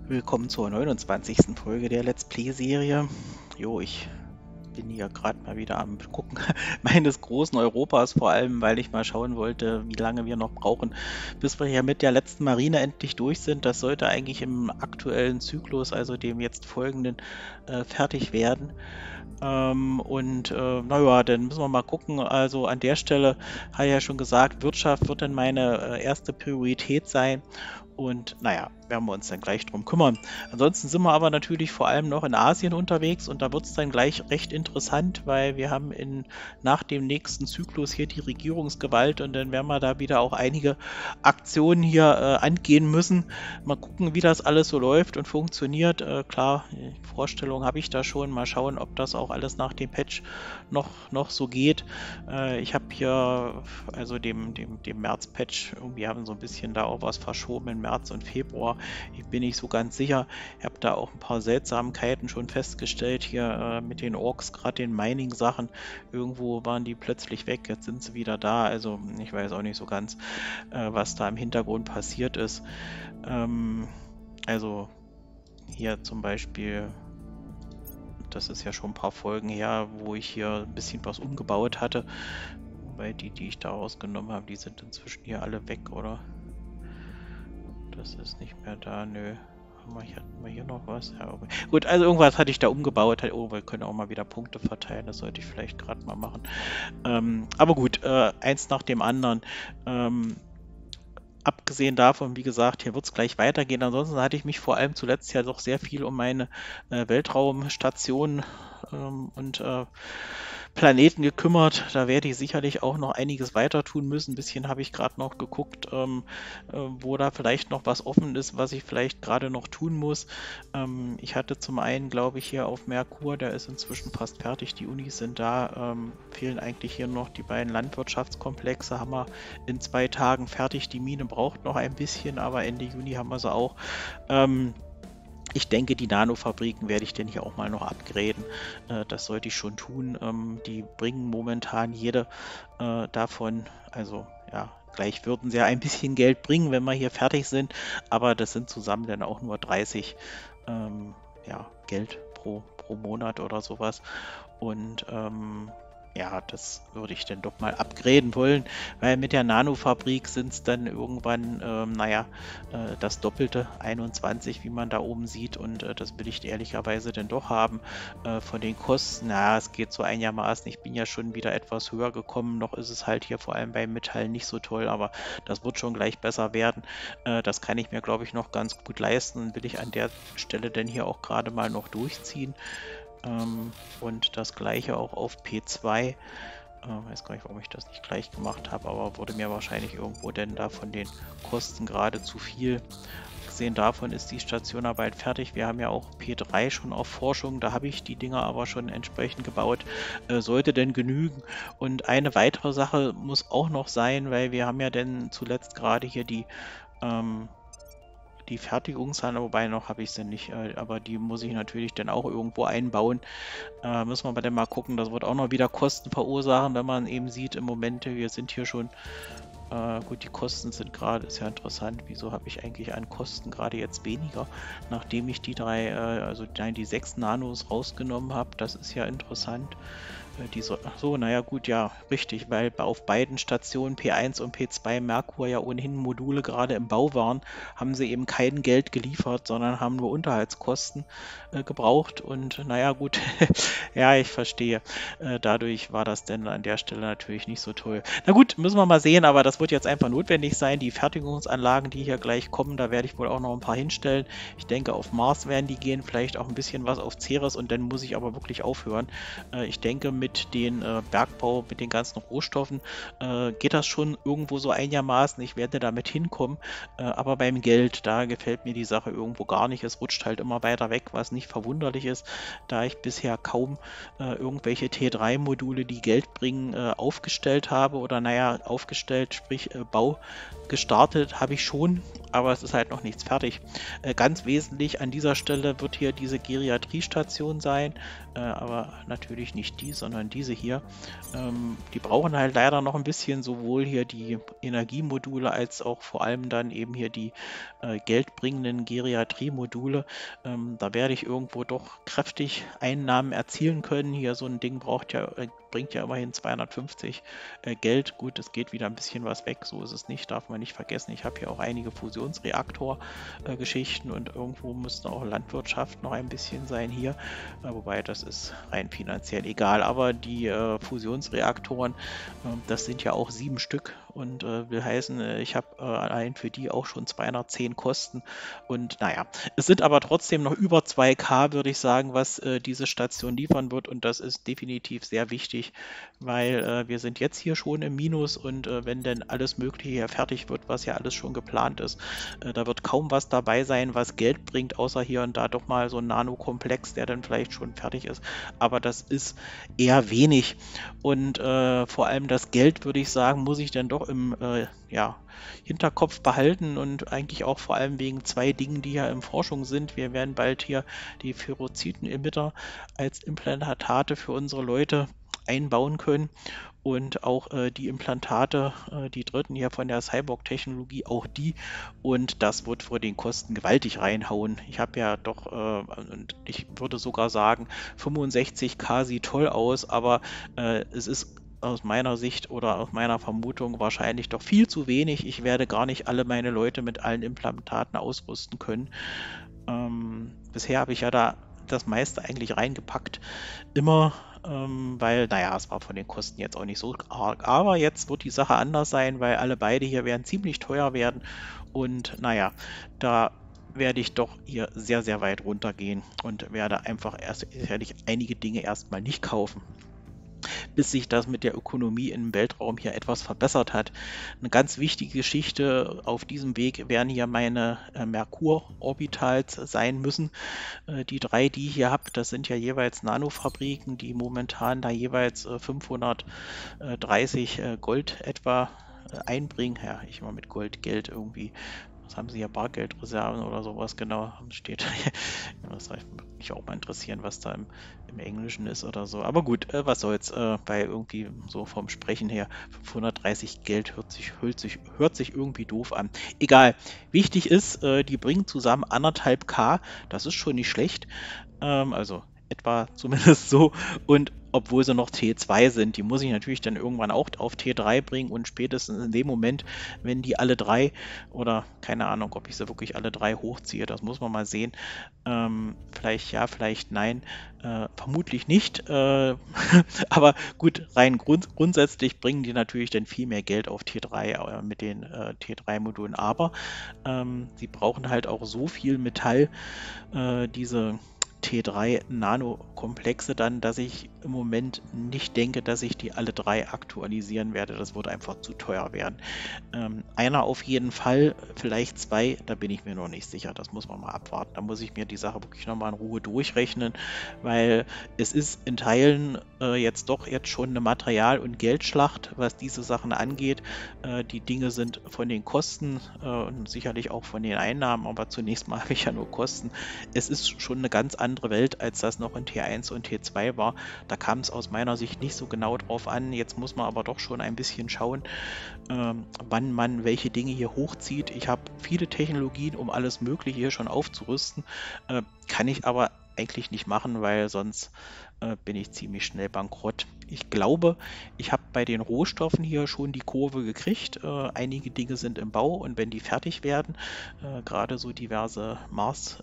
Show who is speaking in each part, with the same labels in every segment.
Speaker 1: Willkommen zur 29. Folge der Let's Play-Serie. Jo, ich bin hier gerade mal wieder am Gucken meines großen Europas, vor allem, weil ich mal schauen wollte, wie lange wir noch brauchen, bis wir hier mit der letzten Marine endlich durch sind. Das sollte eigentlich im aktuellen Zyklus, also dem jetzt folgenden, fertig werden. Naja, dann müssen wir mal gucken. Also an der Stelle habe ich ja schon gesagt, Wirtschaft wird dann meine erste Priorität sein. Und naja, werden wir uns dann gleich drum kümmern. Ansonsten sind wir aber natürlich vor allem noch in Asien unterwegs und da wird es dann gleich recht interessant, weil wir haben nach dem nächsten Zyklus hier die Regierungsgewalt und dann werden wir da wieder auch einige Aktionen hier angehen müssen. Mal gucken, wie das alles so läuft und funktioniert. Klar, die Vorstellung habe ich da schon. Mal schauen, ob das auch alles nach dem Patch noch so geht. Ich habe hier, also dem März-Patch, irgendwie haben so ein bisschen da auch was verschoben in März und Februar. Ich bin nicht so ganz sicher. Ich habe da auch ein paar Seltsamkeiten schon festgestellt hier mit den Orks, gerade den Mining-Sachen. Irgendwo waren die plötzlich weg, jetzt sind sie wieder da. Also ich weiß auch nicht so ganz, was da im Hintergrund passiert ist. Also hier zum Beispiel, das ist ja schon ein paar Folgen her, wo ich hier ein bisschen was umgebaut hatte. Wobei die ich da rausgenommen habe, die sind inzwischen hier alle weg, oder? Das ist nicht mehr da, nö. Hatten wir hier noch was? Ja, okay. Gut, also irgendwas hatte ich da umgebaut. Oh, wir können auch mal wieder Punkte verteilen. Das sollte ich vielleicht gerade mal machen. Aber gut, eins nach dem anderen. Abgesehen davon, wie gesagt, hier wird es gleich weitergehen. Ansonsten hatte ich mich vor allem zuletzt ja doch sehr viel um meine Weltraumstation und Planeten gekümmert. Da werde ich sicherlich auch noch einiges weiter tun müssen. Ein bisschen habe ich gerade noch geguckt, wo da vielleicht noch was offen ist, was ich vielleicht gerade noch tun muss. Ich hatte zum einen, glaube ich, hier auf Merkur, der ist inzwischen fast fertig, die Unis sind da, fehlen eigentlich hier noch die beiden Landwirtschaftskomplexe, haben wir in 2 Tagen fertig. Die Mine braucht noch ein bisschen, aber Ende Juni haben wir sie auch. Ich denke, die Nanofabriken werde ich denn hier auch mal noch upgraden. Das sollte ich schon tun. Die bringen momentan jede davon, also ja, gleich würden sie ja ein bisschen Geld bringen, wenn wir hier fertig sind, aber das sind zusammen dann auch nur 30 ja, Geld pro Monat oder sowas. Und ja, das würde ich dann doch mal upgraden wollen, weil mit der Nanofabrik sind es dann irgendwann, naja, das Doppelte, 21, wie man da oben sieht, und das will ich ehrlicherweise dann doch haben. Von den Kosten, na, es geht so einigermaßen, ich bin ja schon wieder etwas höher gekommen, noch ist es halt hier vor allem beim Metall nicht so toll, aber das wird schon gleich besser werden. Das kann ich mir, glaube ich, noch ganz gut leisten, will ich an der Stelle dann hier auch gerade mal noch durchziehen. Und das gleiche auch auf P2. Weiß gar nicht, warum ich das nicht gleich gemacht habe, aber wurde mir wahrscheinlich irgendwo denn da von den Kosten gerade zu viel. Abgesehen davon ist die Station bald fertig. Wir haben ja auch P3 schon auf Forschung, da habe ich die Dinger aber schon entsprechend gebaut. Sollte denn genügen. Und eine weitere Sache muss auch noch sein, weil wir haben ja denn zuletzt gerade hier die Fertigungshalle, wobei noch habe ich sie nicht, aber die muss ich natürlich dann auch irgendwo einbauen. Müssen wir aber dann mal gucken, das wird auch noch wieder Kosten verursachen, wenn man eben sieht, im Moment, wir sind hier schon, gut, die Kosten sind gerade, ist ja interessant, wieso habe ich eigentlich an Kosten gerade jetzt weniger, nachdem ich die die 6 Nanos rausgenommen habe, das ist ja interessant. Ach so, naja gut, ja, richtig, weil auf beiden Stationen P1 und P2 Merkur ja ohnehin Module gerade im Bau waren, haben sie eben kein Geld geliefert, sondern haben nur Unterhaltskosten gebraucht und naja gut, ja, ich verstehe. Dadurch war das denn an der Stelle natürlich nicht so toll. Na gut, müssen wir mal sehen, aber das wird jetzt einfach notwendig sein. Die Fertigungsanlagen, die hier gleich kommen, da werde ich wohl auch noch ein paar hinstellen. Ich denke, auf Mars werden die gehen, vielleicht auch ein bisschen was auf Ceres und dann muss ich aber wirklich aufhören. Ich denke, mit den Bergbau, mit den ganzen Rohstoffen geht das schon irgendwo so einigermaßen. Ich werde damit hinkommen, aber beim Geld, da gefällt mir die Sache irgendwo gar nicht. Es rutscht halt immer weiter weg, was nicht verwunderlich ist, da ich bisher kaum irgendwelche T3-Module, die Geld bringen, aufgestellt habe oder naja, aufgestellt, sprich Bau gestartet habe ich schon, aber es ist halt noch nichts fertig. Ganz wesentlich an dieser Stelle wird hier diese Geriatriestation sein, aber natürlich nicht die, sondern sondern diese hier. Die brauchen halt leider noch ein bisschen sowohl hier die Energiemodule als auch vor allem dann eben hier die geldbringenden Geriatrie-Module. Da werde ich irgendwo doch kräftig Einnahmen erzielen können. Hier so ein Ding bringt ja immerhin 250 Geld. Gut, es geht wieder ein bisschen was weg, so ist es nicht, darf man nicht vergessen. Ich habe hier auch einige Fusionsreaktor-Geschichten und irgendwo müsste auch Landwirtschaft noch ein bisschen sein hier, wobei das ist rein finanziell egal. Aber die Fusionsreaktoren, das sind ja auch 7 Stück und will heißen, ich habe allein für die auch schon 210 Kosten und naja, es sind aber trotzdem noch über 2K, würde ich sagen, was diese Station liefern wird und das ist definitiv sehr wichtig, weil wir sind jetzt hier schon im Minus und wenn denn alles Mögliche hier fertig wird, was ja alles schon geplant ist, da wird kaum was dabei sein, was Geld bringt, außer hier und da doch mal so ein Nanokomplex, der dann vielleicht schon fertig ist, aber das ist eher wenig und vor allem das Geld, würde ich sagen, muss ich dann doch im Hinterkopf behalten und eigentlich auch vor allem wegen 2 Dingen, die ja in Forschung sind. Wir werden bald hier die Ferroziten-Emitter als Implantate für unsere Leute einbauen können und auch die Implantate, die dritten hier von der Cyborg-Technologie, auch die und das wird vor den Kosten gewaltig reinhauen. Ich habe ja doch, und ich würde sogar sagen, 65K sieht toll aus, aber es ist aus meiner Sicht oder aus meiner Vermutung wahrscheinlich doch viel zu wenig. Ich werde gar nicht alle meine Leute mit allen Implantaten ausrüsten können. Bisher habe ich ja da das meiste eigentlich reingepackt. Immer, weil, naja, es war von den Kosten jetzt auch nicht so arg. Aber jetzt wird die Sache anders sein, weil alle beide hier werden ziemlich teuer werden. Und naja, da werde ich doch hier sehr, sehr weit runtergehen und werde einfach werde ich einige Dinge erstmal nicht kaufen, bis sich das mit der Ökonomie im Weltraum hier etwas verbessert hat. Eine ganz wichtige Geschichte auf diesem Weg werden hier meine Merkur-Orbitals sein müssen. Die 3, die ich hier habe, das sind ja jeweils Nanofabriken, die momentan da jeweils 530 Gold etwa einbringen. Ja, ich mal mit Gold, Geld irgendwie. Was haben sie hier? Bargeldreserven oder sowas genau steht. Das würde mich auch mal interessieren, was da im Englischen ist oder so. Aber gut, was soll's, weil irgendwie so vom Sprechen her 530 Geld hört sich irgendwie doof an. Egal. Wichtig ist, die bringen zusammen 1,5K. Das ist schon nicht schlecht. Also etwa zumindest so. Und obwohl sie noch T2 sind, die muss ich natürlich dann irgendwann auch auf T3 bringen und spätestens in dem Moment, wenn die alle 3 oder keine Ahnung, ob ich sie wirklich alle 3 hochziehe, das muss man mal sehen. Vielleicht ja, vielleicht nein, vermutlich nicht. Aber gut, rein grundsätzlich bringen die natürlich dann viel mehr Geld auf T3 mit den T3-Modulen. Aber sie brauchen halt auch so viel Metall, diese T3 Nano-Komplexe dann, dass ich im Moment nicht denke, dass ich die alle 3 aktualisieren werde. Das würde einfach zu teuer werden. Einer auf jeden Fall, vielleicht 2, da bin ich mir noch nicht sicher. Das muss man mal abwarten. Da muss ich mir die Sache wirklich nochmal in Ruhe durchrechnen, weil es ist in Teilen jetzt schon eine Material- und Geldschlacht, was diese Sachen angeht. Die Dinge sind von den Kosten und sicherlich auch von den Einnahmen, aber zunächst mal habe ich ja nur Kosten. Es ist schon eine ganz andere Welt, als das noch in T1 und T2 war. Da kam es aus meiner Sicht nicht so genau drauf an. Jetzt muss man aber doch schon ein bisschen schauen, wann man welche Dinge hier hochzieht. Ich habe viele Technologien, um alles Mögliche hier schon aufzurüsten. Kann ich aber eigentlich nicht machen, weil sonst bin ich ziemlich schnell bankrott. Ich glaube, ich habe bei den Rohstoffen hier schon die Kurve gekriegt. Einige Dinge sind im Bau und wenn die fertig werden, gerade so diverse Mars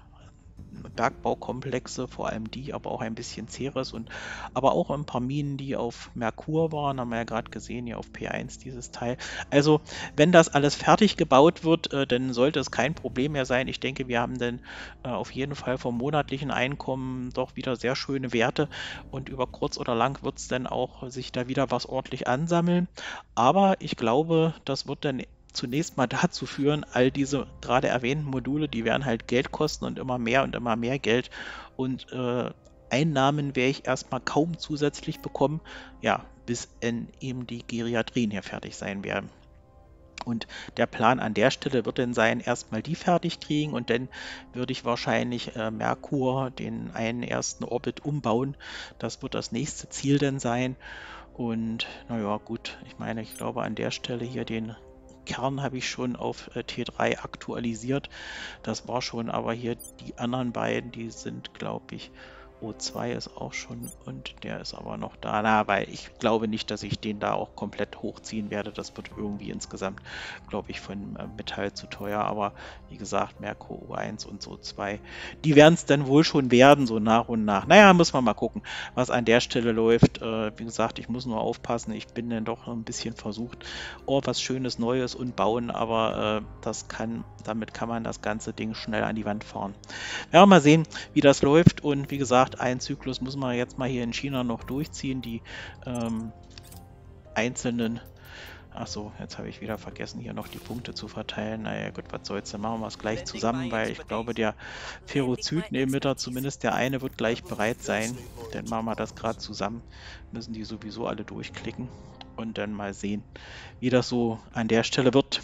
Speaker 1: Bergbaukomplexe, vor allem die, aber auch ein bisschen Ceres und aber auch ein paar Minen, die auf Merkur waren, haben wir ja gerade gesehen, hier auf P1 dieses Teil. Also wenn das alles fertig gebaut wird, dann sollte es kein Problem mehr sein. Ich denke, wir haben dann auf jeden Fall vom monatlichen Einkommen doch wieder sehr schöne Werte und über kurz oder lang wird es dann auch sich da wieder was ordentlich ansammeln. Aber ich glaube, das wird dann zunächst mal dazu führen, all diese gerade erwähnten Module, die werden halt Geld kosten und immer mehr Geld und Einnahmen werde ich erstmal kaum zusätzlich bekommen, ja, bis eben die Geriatrien hier fertig sein werden. Und der Plan an der Stelle wird dann sein, erstmal die fertig kriegen und dann würde ich wahrscheinlich Merkur, den einen ersten Orbit, umbauen. Das wird das nächste Ziel dann sein. Und naja, gut, ich meine, ich glaube an der Stelle hier den Kern habe ich schon auf T3 aktualisiert. Das war schon, aber hier die anderen beiden, die sind, glaube ich, O2 ist auch schon und der ist aber noch da. Na, weil ich glaube nicht, dass ich den da auch komplett hochziehen werde. Das wird irgendwie insgesamt, glaube ich, von Metall zu teuer. Aber wie gesagt, Merkur O1 und so 2, die werden es dann wohl schon werden, so nach und nach. Naja, muss man mal gucken, was an der Stelle läuft. Wie gesagt, ich muss nur aufpassen. Ich bin dann doch ein bisschen versucht, oh, was Schönes, Neues und bauen, aber damit kann man das ganze Ding schnell an die Wand fahren. Ja, mal sehen, wie das läuft und wie gesagt, einen Zyklus muss man jetzt mal hier in China noch durchziehen, die einzelnen, achso, jetzt habe ich wieder vergessen, hier noch die Punkte zu verteilen. Naja gut, was soll's, dann machen wir es gleich zusammen, weil ich glaube, der Ferrozyten-Emitter, zumindest der eine, wird gleich bereit sein. Dann machen wir das gerade zusammen, müssen die sowieso alle durchklicken und dann mal sehen, wie das so an der Stelle wird.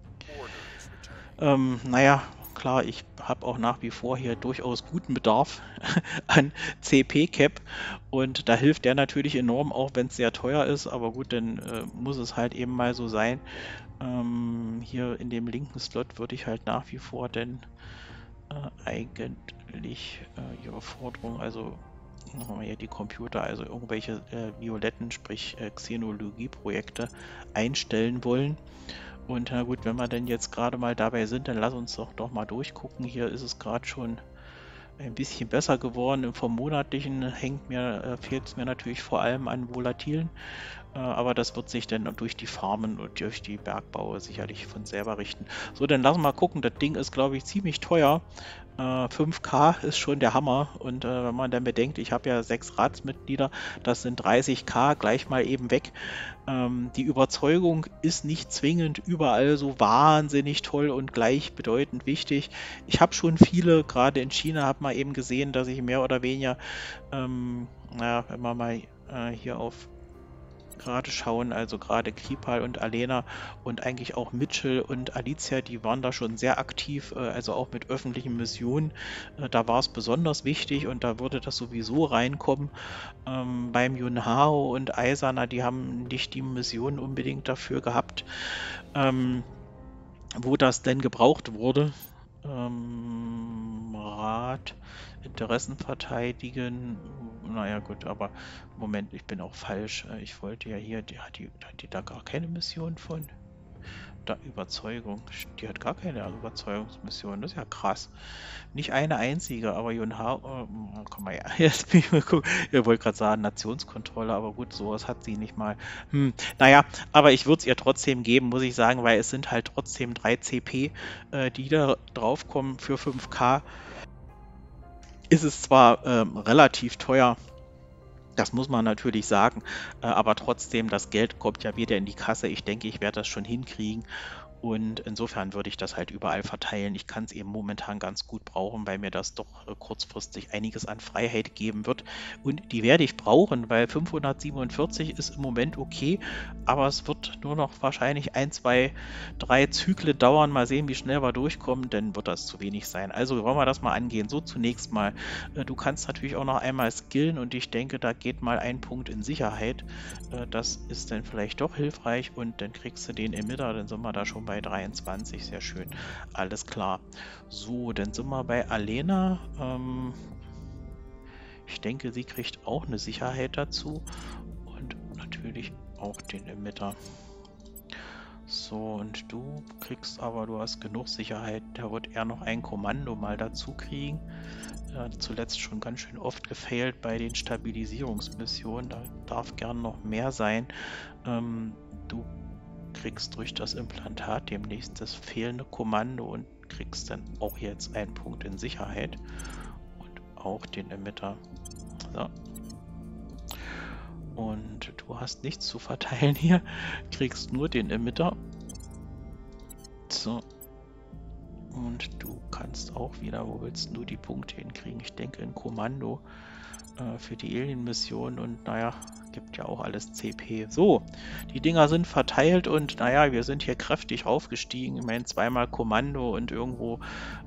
Speaker 1: Naja, klar, ich habe auch nach wie vor hier durchaus guten Bedarf an CP-Cap und da hilft der natürlich enorm, auch wenn es sehr teuer ist, aber gut, dann muss es halt eben mal so sein. Hier in dem linken Slot würde ich halt nach wie vor denn eigentlich ihre Forderung, also machen wir hier die Computer, also irgendwelche violetten, sprich Xenologie-Projekte einstellen wollen. Und na gut, wenn wir denn jetzt gerade mal dabei sind, dann lass uns doch mal durchgucken. Hier ist es gerade schon ein bisschen besser geworden. Vom Monatlichen fehlt es mir natürlich vor allem an Volatilen. Aber das wird sich dann durch die Farmen und durch die Bergbaue sicherlich von selber richten. So, dann lassen wir mal gucken. Das Ding ist, glaube ich, ziemlich teuer. 5K ist schon der Hammer. Und wenn man dann bedenkt, ich habe ja 6 Ratsmitglieder, das sind 30K gleich mal eben weg. Die Überzeugung ist nicht zwingend überall so wahnsinnig toll und gleichbedeutend wichtig. Ich habe schon viele, gerade in China, habe mal eben gesehen, dass ich mehr oder weniger, naja, wenn wir mal hier auf gerade schauen, also gerade Kripal und Alena und eigentlich auch Mitchell und Alicia, die waren da schon sehr aktiv, also auch mit öffentlichen Missionen. Da war es besonders wichtig und da würde das sowieso reinkommen. Beim Yunhao und Aisana, die haben nicht die Mission unbedingt dafür gehabt, wo das denn gebraucht wurde. Rat, Interessen verteidigen. Naja gut, aber Moment, ich bin auch falsch. Ich wollte ja hier, hat die da gar keine Mission von? Da Überzeugung. Die hat gar keine Überzeugungsmission. Das ist ja krass. Nicht eine einzige, aber Yunhao, komm mal her. Jetzt bin ich mal gucken. Ich wollte gerade sagen, Nationskontrolle, aber gut, sowas hat sie nicht mal. Naja, aber ich würde es ihr trotzdem geben, muss ich sagen, weil es sind halt trotzdem 3 CP, die da draufkommen für 5K. Ist es zwar relativ teuer, das muss man natürlich sagen, aber trotzdem, das Geld kommt ja wieder in die Kasse. Ich denke, ich werde das schon hinkriegen. Und insofern würde ich das halt überall verteilen. Ich kann es eben momentan ganz gut brauchen, weil mir das doch kurzfristig einiges an Freiheit geben wird. Und die werde ich brauchen, weil 547 ist im Moment okay, aber es wird nur noch wahrscheinlich 1, 2, 3 Zyklen dauern. Mal sehen, wie schnell wir durchkommen, dann wird das zu wenig sein. Also wollen wir das mal angehen. So zunächst mal. Du kannst natürlich auch noch einmal skillen und ich denke, da geht mal ein Punkt in Sicherheit. Das ist dann vielleicht doch hilfreich und dann kriegst du den Emitter, dann sind wir da schon bei 23, sehr schön, alles klar. So, dann sind wir bei Alena. Ich denke, sie kriegt auch eine Sicherheit dazu und natürlich auch den Emitter. So, und du kriegst aber, du hast genug Sicherheit, da wird er noch ein Kommando mal dazu kriegen. Zuletzt schon ganz schön oft gefailt bei den Stabilisierungsmissionen, da darf gern noch mehr sein. Du kriegst durch das Implantat demnächst das fehlende Kommando und kriegst dann auch jetzt einen Punkt in Sicherheit und auch den Emitter. So. Und du hast nichts zu verteilen hier, kriegst nur den Emitter. So. Und du kannst auch wieder, wo willst du die Punkte hinkriegen? Ich denke in Kommando. für die Alien-Mission und naja, gibt ja auch alles CP. So, die Dinger sind verteilt und naja, wir sind hier kräftig aufgestiegen. Ich meine, zweimal Kommando und irgendwo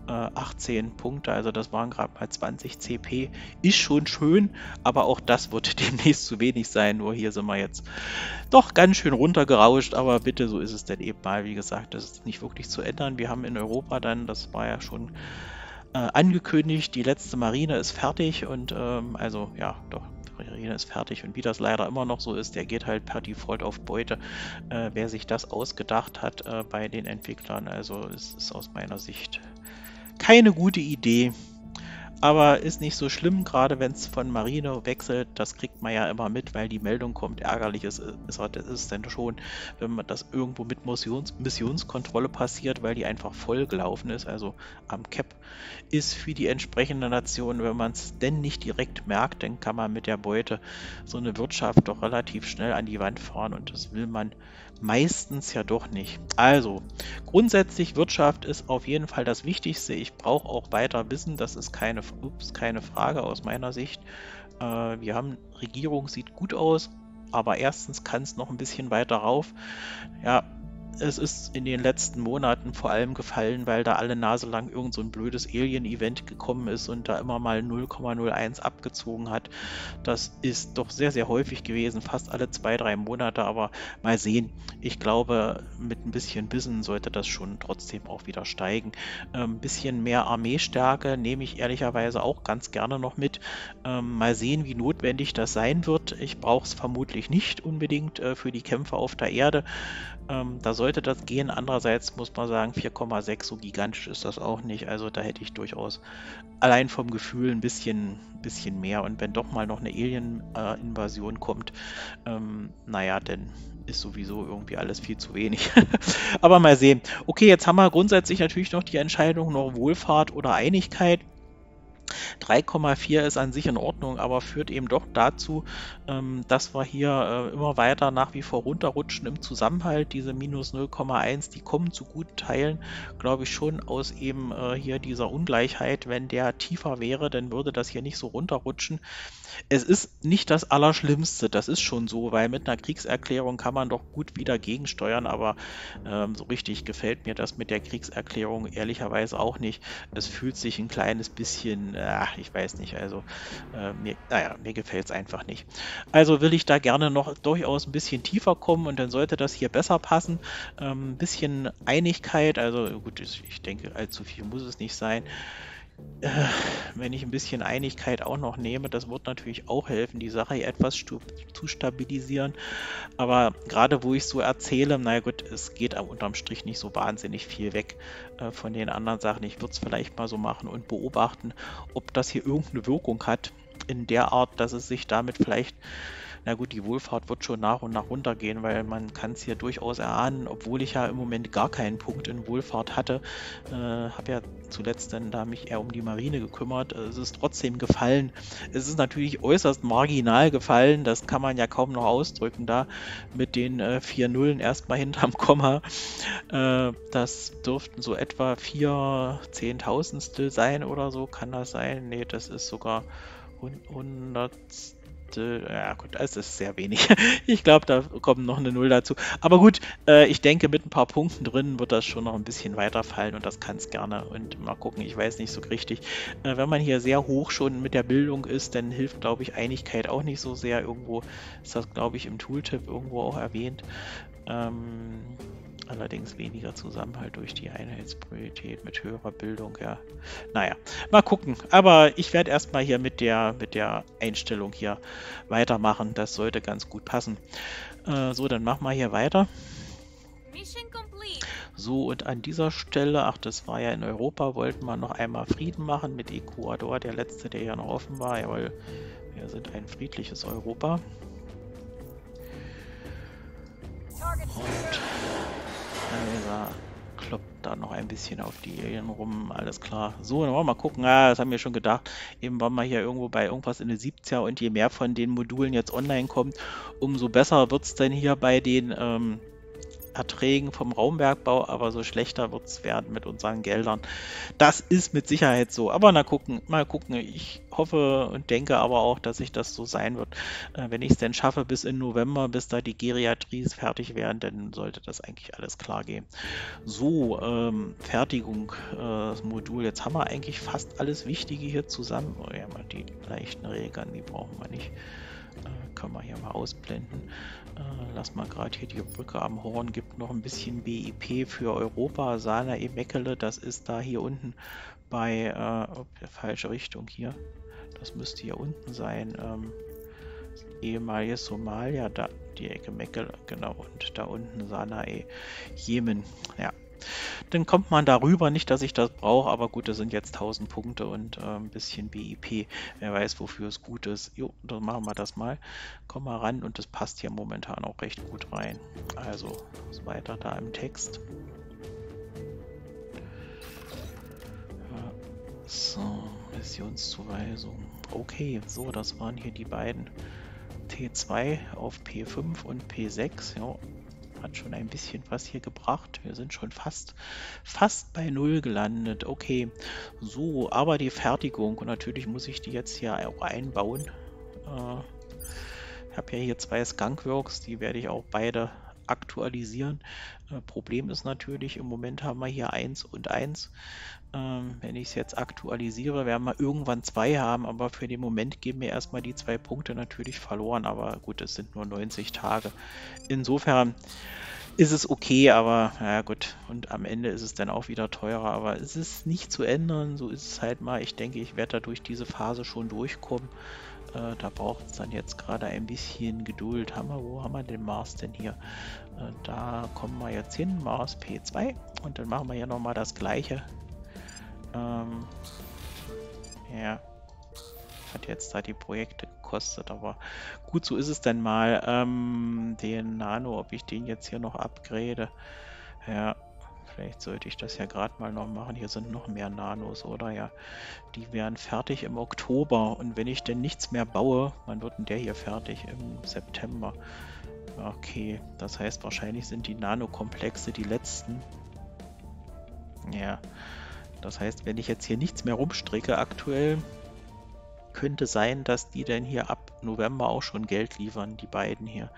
Speaker 1: 18 Punkte, also das waren gerade mal 20 CP. Ist schon schön, aber auch das wird demnächst zu wenig sein. Nur hier sind wir jetzt doch ganz schön runtergerauscht, aber bitte, so ist es denn eben mal. Wie gesagt, das ist nicht wirklich zu ändern. Wir haben in Europa dann, das war ja schon angekündigt, die letzte Marine ist fertig und also ja, doch, die Marine ist fertig und wie das leider immer noch so ist, der geht halt per Default auf Beute. Wer sich das ausgedacht hat bei den Entwicklern, also es ist aus meiner Sicht keine gute Idee. Aber ist nicht so schlimm, gerade wenn es von Marine wechselt, das kriegt man ja immer mit, weil die Meldung kommt. Ärgerlich ist es denn schon, wenn man das irgendwo mit Missionskontrolle passiert, weil die einfach voll gelaufen ist, also am Cap ist für die entsprechende Nation, wenn man es denn nicht direkt merkt, dann kann man mit der Beute so eine Wirtschaft doch relativ schnell an die Wand fahren und das will man meistens ja doch nicht. Also, grundsätzlich Wirtschaft ist auf jeden Fall das Wichtigste. Ich brauche auch weiter Wissen, das ist keine Frage aus meiner Sicht. Wir haben, Regierung sieht gut aus, aber erstens kann es noch ein bisschen weiter rauf. Ja, es ist in den letzten Monaten vor allem gefallen, weil da alle Nase lang irgend so ein blödes Alien-Event gekommen ist und da immer mal 0,01 abgezogen hat. Das ist doch sehr, sehr häufig gewesen, fast alle 2-3 Monate, aber mal sehen. Ich glaube, mit ein bisschen Wissen sollte das schon trotzdem auch wieder steigen. Ein bisschen mehr Armeestärke nehme ich ehrlicherweise auch ganz gerne noch mit. Mal sehen, wie notwendig das sein wird. Ich brauche es vermutlich nicht unbedingt für die Kämpfe auf der Erde. Da sollte das gehen. Andererseits muss man sagen, 4,6, so gigantisch ist das auch nicht. Also da hätte ich durchaus allein vom Gefühl ein bisschen mehr. Und wenn doch mal noch eine Alien-Invasion kommt, naja, dann ist sowieso irgendwie alles viel zu wenig. Aber mal sehen. Okay, jetzt haben wir grundsätzlich natürlich noch die Entscheidung, noch Wohlfahrt oder Einigkeit. 3,4 ist an sich in Ordnung, aber führt eben doch dazu, dass wir hier immer weiter nach wie vor runterrutschen im Zusammenhalt. Diese minus 0,1, die kommen zu guten Teilen, glaube ich, schon aus eben hier dieser Ungleichheit. Wenn der tiefer wäre, dann würde das hier nicht so runterrutschen. Es ist nicht das Allerschlimmste, das ist schon so, weil mit einer Kriegserklärung kann man doch gut wieder gegensteuern, aber so richtig gefällt mir das mit der Kriegserklärung ehrlicherweise auch nicht. Es fühlt sich ein kleines bisschen, ich weiß nicht, also mir gefällt es einfach nicht. Also will ich da gerne noch durchaus ein bisschen tiefer kommen und dann sollte das hier besser passen. Ein bisschen Einigkeit, also gut, ich denke, allzu viel muss es nicht sein. Wenn ich ein bisschen Einigkeit auch noch nehme, das wird natürlich auch helfen, die Sache etwas zu stabilisieren. Aber gerade wo ich so erzähle, naja gut, es geht unterm Strich nicht so wahnsinnig viel weg von den anderen Sachen. Ich würde es vielleicht mal so machen und beobachten, ob das hier irgendeine Wirkung hat in der Art, dass es sich damit vielleicht, na gut, die Wohlfahrt wird schon nach und nach runtergehen, weil man kann es hier durchaus erahnen, obwohl ich ja im Moment gar keinen Punkt in Wohlfahrt hatte. Habe ja zuletzt dann da mich eher um die Marine gekümmert. Es ist trotzdem gefallen. Es ist natürlich äußerst marginal gefallen. Das kann man ja kaum noch ausdrücken da mit den 4 Nullen erstmal hinterm Komma. Das dürften so etwa 4 Zehntausendstel sein oder so. Kann das sein? Nee, das ist sogar 100. Ja gut, es ist sehr wenig. Ich glaube, da kommt noch eine Null dazu. Aber gut, ich denke, mit ein paar Punkten drin wird das schon noch ein bisschen weiterfallen und das kann es gerne. Und mal gucken, ich weiß nicht so richtig. Wenn man hier sehr hoch schon mit der Bildung ist, dann hilft, glaube ich, Einigkeit auch nicht so sehr. Irgendwo ist das, glaube ich, im Tooltip irgendwo auch erwähnt. Allerdings weniger Zusammenhalt durch die Einheitspriorität mit höherer Bildung, ja. Naja, mal gucken. Aber ich werde erstmal hier mit der Einstellung hier weitermachen. Das sollte ganz gut passen. So, dann machen wir hier weiter. So, und an dieser Stelle, ach, das war ja in Europa, wollten wir noch einmal Frieden machen mit Ecuador, der letzte, der ja noch offen war. Jawohl, wir sind ein friedliches Europa. Und Alter, kloppt da noch ein bisschen auf die Alien rum, alles klar. So, dann wollen wir mal gucken. Das haben wir schon gedacht. Eben waren wir hier irgendwo bei irgendwas in den 70er und je mehr von den Modulen jetzt online kommt, umso besser wird es dann hier bei den Erträgen vom Raumbergbau, aber so schlechter wird es werden mit unseren Geldern. Das ist mit Sicherheit so. Aber na gucken, mal gucken. Ich hoffe und denke aber auch, dass sich das so sein wird. Wenn ich es denn schaffe bis in November, bis da die Geriatries fertig werden, dann sollte das eigentlich alles klar gehen. So, Fertigung, das Modul. Jetzt haben wir eigentlich fast alles Wichtige hier zusammen. Oh ja, mal die leichten Regeln, die brauchen wir nicht. Können wir hier mal ausblenden. Lass mal gerade hier die Brücke am Horn, gibt noch ein bisschen BIP für Europa, Sanae Mekele, das ist da hier unten bei, falsche Richtung hier, das müsste hier unten sein, ehemaliges Somalia, da die Ecke Mekele, genau, und da unten Sanae, Jemen, ja. Dann kommt man darüber, nicht, dass ich das brauche, aber gut, das sind jetzt 1000 Punkte und ein bisschen BIP. Wer weiß, wofür es gut ist. Jo, dann machen wir das mal. Komm mal ran und das passt hier momentan auch recht gut rein. Also, weiter da im Text. Ja, so, Missionszuweisung. Okay, so, das waren hier die beiden. T2 auf P5 und P6. Ja, hat schon ein bisschen was hier gebracht. Wir sind schon fast bei 0 gelandet. Okay, so, aber die Fertigung, und natürlich muss ich die jetzt hier auch einbauen. Ich habe ja hier 2 Skunkworks, die werde ich auch beide aktualisieren. Problem ist natürlich, im Moment haben wir hier 1 und 1. Wenn ich es jetzt aktualisiere, werden wir irgendwann 2 haben, aber für den Moment geben mir erstmal die 2 Punkte natürlich verloren. Aber gut, es sind nur 90 Tage. Insofern ist es okay, aber ja gut, und am Ende ist es dann auch wieder teurer, aber es ist nicht zu ändern, so ist es halt mal. Ich denke, ich werde da durch diese Phase schon durchkommen. Da braucht es dann jetzt gerade ein bisschen Geduld. Wo haben wir den Mars denn hier? Da kommen wir jetzt hin, Mars P2, und dann machen wir hier nochmal das gleiche. Ja, hat jetzt da die Projekte gekostet, aber gut, so ist es dann mal. Den Nano, ob ich den jetzt hier noch upgrade, ja, vielleicht sollte ich das ja gerade mal noch machen. Hier sind noch mehr Nanos, oder? Ja, die wären fertig im Oktober, und wenn ich denn nichts mehr baue, wann wird denn der hier fertig? Im September. Okay, das heißt, wahrscheinlich sind die Nanokomplexe die letzten. Ja, das heißt, wenn ich jetzt hier nichts mehr rumstricke aktuell, könnte sein, dass die dann hier ab November auch schon Geld liefern, die beiden hier.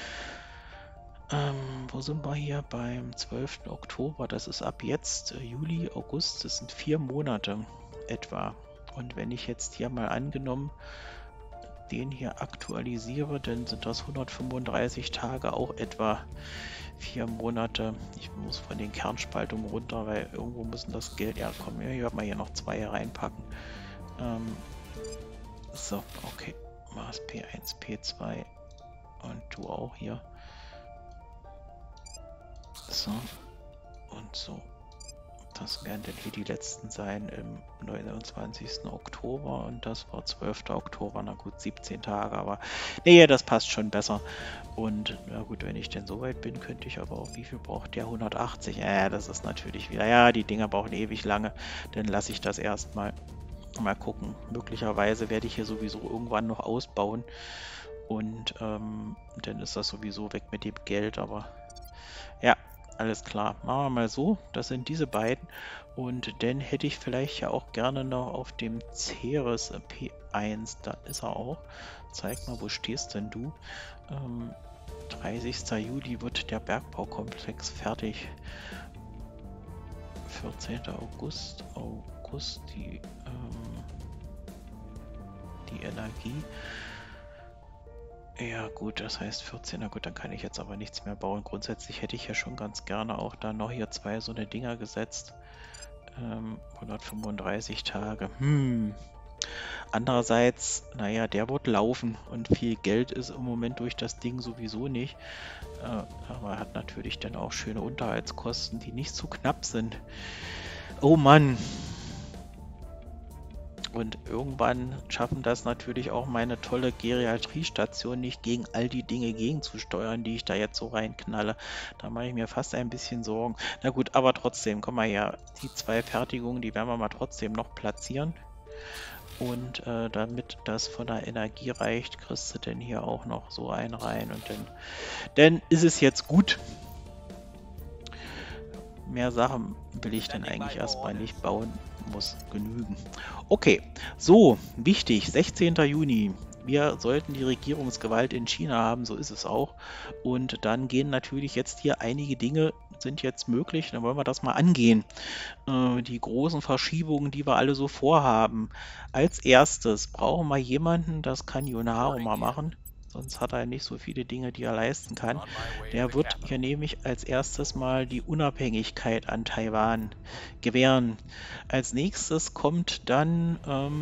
Speaker 1: Wo sind wir hier? Beim 12. Oktober, das ist ab jetzt Juli, August, das sind 4 Monate etwa. Und wenn ich jetzt hier mal angenommen den hier aktualisiere, dann sind das 135 Tage, auch etwa 4 Monate. Ich muss von den Kernspaltungen runter, weil irgendwo müssen das Geld, ja komm, hier werden wir hier noch 2 reinpacken. So, okay, Mars P1, P2 und du auch hier. So, und so. Das werden dann hier die letzten sein im 29. Oktober, und das war 12. Oktober, na gut, 17 Tage, aber nee, das passt schon besser. Und na gut, wenn ich denn so weit bin, könnte ich aber auch, wie viel braucht der? 180? Ja, das ist natürlich wieder, ja, die Dinger brauchen ewig lange, dann lasse ich das erstmal. Mal gucken, möglicherweise werde ich hier sowieso irgendwann noch ausbauen, und dann ist das sowieso weg mit dem Geld, aber ja, alles klar. Machen wir mal so, das sind diese beiden, und dann hätte ich vielleicht ja auch gerne noch auf dem Ceres P1, da ist er auch. Zeig mal, wo stehst denn du? 30. Juli wird der Bergbaukomplex fertig. 14. August, die Energie. Ja gut, das heißt 14, na gut, dann kann ich jetzt aber nichts mehr bauen. Grundsätzlich hätte ich ja schon ganz gerne auch da noch hier 2 so eine Dinger gesetzt. 135 Tage. Andererseits, naja, der wird laufen, und viel Geld ist im Moment durch das Ding sowieso nicht. Aber er hat natürlich dann auch schöne Unterhaltskosten, die nicht zu knapp sind. Oh Mann! Und irgendwann schaffen das natürlich auch meine tolle Geriatriestation nicht, gegen all die Dinge gegenzusteuern, die ich da jetzt so reinknalle. Da mache ich mir fast ein bisschen Sorgen. Na gut, aber trotzdem, komm mal her, die 2 Fertigungen, die werden wir mal trotzdem noch platzieren. Und damit das von der Energie reicht, kriegst du denn hier auch noch so einen rein, und dann ist es jetzt gut. mehr Sachen will ich dann eigentlich erstmal nicht bauen, muss genügen. Okay, so, wichtig, 16. Juni. Wir sollten die Regierungsgewalt in China haben, so ist es auch. Und dann gehen natürlich jetzt hier einige Dinge, sind jetzt möglich, dann wollen wir das mal angehen. Die großen Verschiebungen, die wir alle so vorhaben. Als erstes brauchen wir jemanden, das kann Yonaharo mal machen. Sonst hat er nicht so viele Dinge, die er leisten kann. Der wird hier nämlich als erstes mal die Unabhängigkeit an Taiwan gewähren. Als nächstes kommt dann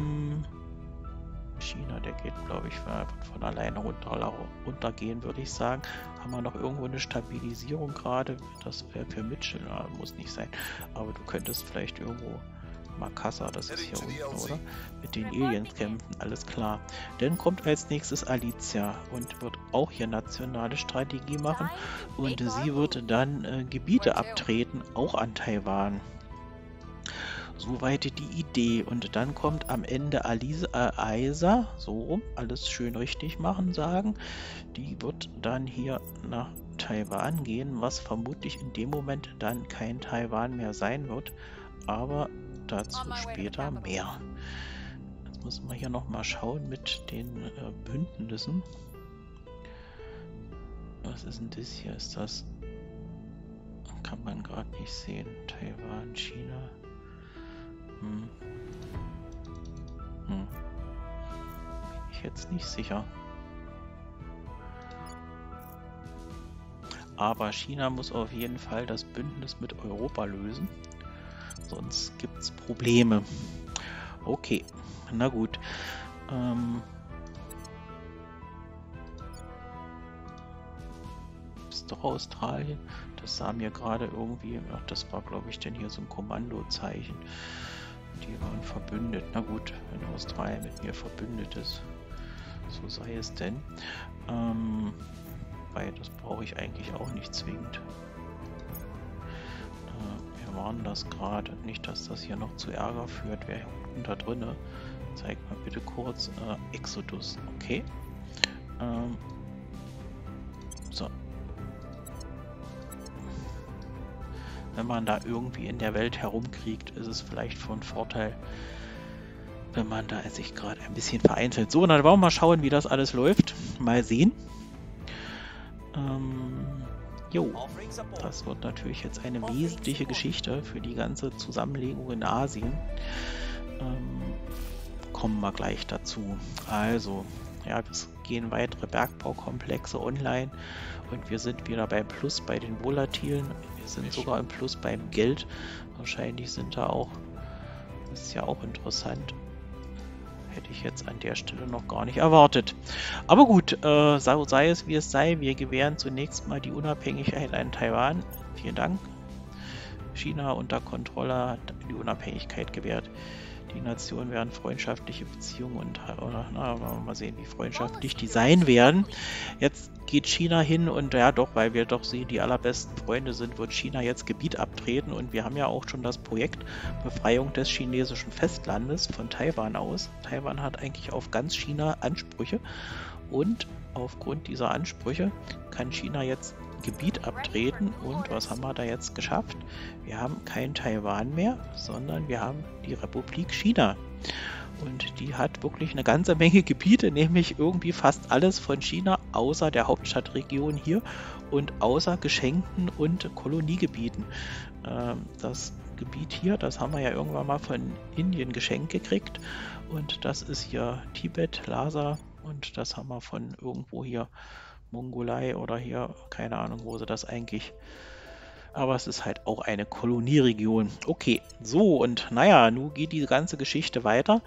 Speaker 1: China, der geht, glaube ich, von alleine runtergehen, würde ich sagen. Haben wir noch irgendwo eine Stabilisierung gerade? Das wäre für Mitchell, muss nicht sein. Aber du könntest vielleicht irgendwo Makassar, das ist hier unten, oder? Mit den Aliens kämpfen, alles klar. Dann kommt als nächstes Alicia und wird auch hier nationale Strategie machen. Und sie wird dann Gebiete abtreten, auch an Taiwan. Soweit die Idee. Und dann kommt am Ende Aisa, so rum, alles schön richtig machen, sagen. Die wird dann hier nach Taiwan gehen, was vermutlich in dem Moment dann kein Taiwan mehr sein wird. Aber dazu später mehr. Jetzt müssen wir hier nochmal schauen mit den Bündnissen. Was ist denn das hier? Ist das... Kann man gerade nicht sehen. Taiwan, China... Bin ich jetzt nicht sicher. Aber China muss auf jeden Fall das Bündnis mit Europa lösen. Sonst gibt es Probleme. Okay, na gut. Ist doch Australien. Das sah mir gerade irgendwie... Ach, das war, glaube ich, denn hier so ein Kommandozeichen. Die waren verbündet. Na gut, wenn Australien mit mir verbündet ist, so sei es denn. Weil das brauche ich eigentlich auch nicht zwingend. Wir waren das gerade. Nicht, dass das hier noch zu Ärger führt. Wer unten da drinne? Zeig mal bitte kurz. Exodus. Okay. So. Wenn man da irgendwie in der Welt herumkriegt, ist es vielleicht von Vorteil, wenn man da sich gerade ein bisschen vereinzelt. So, dann wollen wir mal schauen, wie das alles läuft. Mal sehen. Jo, das wird natürlich jetzt eine wesentliche Geschichte für die ganze Zusammenlegung in Asien. Kommen wir gleich dazu. Also, ja, es gehen weitere Bergbaukomplexe online und wir sind wieder beim Plus bei den Volatilen. Wir sind sogar im Plus beim Geld. Wahrscheinlich sind da auch, das ist ja auch interessant. Hätte ich jetzt an der Stelle noch gar nicht erwartet. Aber gut, sei es wie es sei, wir gewähren zunächst mal die Unabhängigkeit an Taiwan. Vielen Dank. China unter Kontrolle hat die Unabhängigkeit gewährt. Die Nationen werden freundschaftliche Beziehungen und, mal sehen, wie freundschaftlich die sein werden. Jetzt geht China hin und ja doch, weil wir doch die allerbesten Freunde sind, wird China jetzt Gebiet abtreten und wir haben ja auch schon das Projekt Befreiung des chinesischen Festlandes von Taiwan aus. Taiwan hat eigentlich auf ganz China Ansprüche und aufgrund dieser Ansprüche kann China jetzt Gebiet abtreten und was haben wir da jetzt geschafft? Wir haben kein Taiwan mehr, sondern wir haben die Republik China. Und die hat wirklich eine ganze Menge Gebiete, nämlich irgendwie fast alles von China, außer der Hauptstadtregion hier und außer Geschenken und Koloniegebieten. Das Gebiet hier, das haben wir ja irgendwann mal von Indien geschenkt gekriegt und das ist hier Tibet, Lhasa und das haben wir von irgendwo hier Mongolei oder hier, keine Ahnung, wo sie das eigentlich... Aber es ist halt auch eine Kolonieregion. Okay, so und naja, nun geht die ganze Geschichte weiter.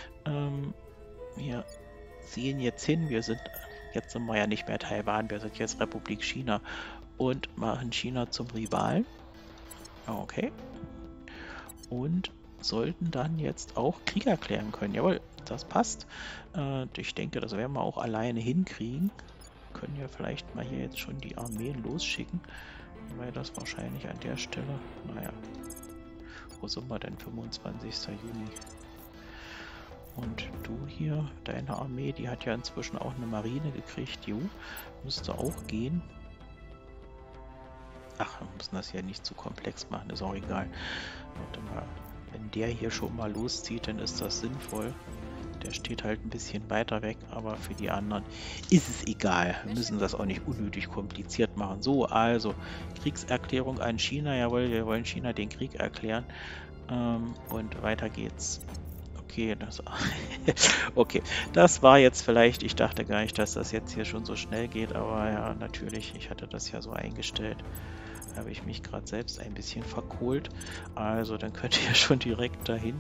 Speaker 1: Wir sehen jetzt hin, jetzt sind wir ja nicht mehr Taiwan, wir sind jetzt Republik China und machen China zum Rivalen. Okay. Und sollten dann jetzt auch Krieg erklären können. Jawohl, das passt. Ich denke, das werden wir auch alleine hinkriegen. Können wir vielleicht mal hier jetzt schon die Armeen losschicken. Weil das wahrscheinlich an der Stelle, naja, wo sind wir denn? 25. Juni. Und du hier, deine Armee, die hat ja inzwischen auch eine Marine gekriegt, jo, müsste auch gehen. Ach, wir müssen das ja nicht zu komplex machen, ist auch egal. Warte mal, wenn der hier schon mal loszieht, dann ist das sinnvoll. Der steht halt ein bisschen weiter weg, aber für die anderen ist es egal. Wir müssen das auch nicht unnötig kompliziert machen. So, also Kriegserklärung an China. Jawohl, wir wollen China den Krieg erklären. Und weiter geht's. Okay, okay, das war jetzt vielleicht, ich dachte gar nicht, dass das jetzt hier schon so schnell geht, aber ja, natürlich, ich hatte das ja so eingestellt. Da habe ich mich gerade selbst ein bisschen verkohlt. Also, dann könnt ihr schon direkt dahin.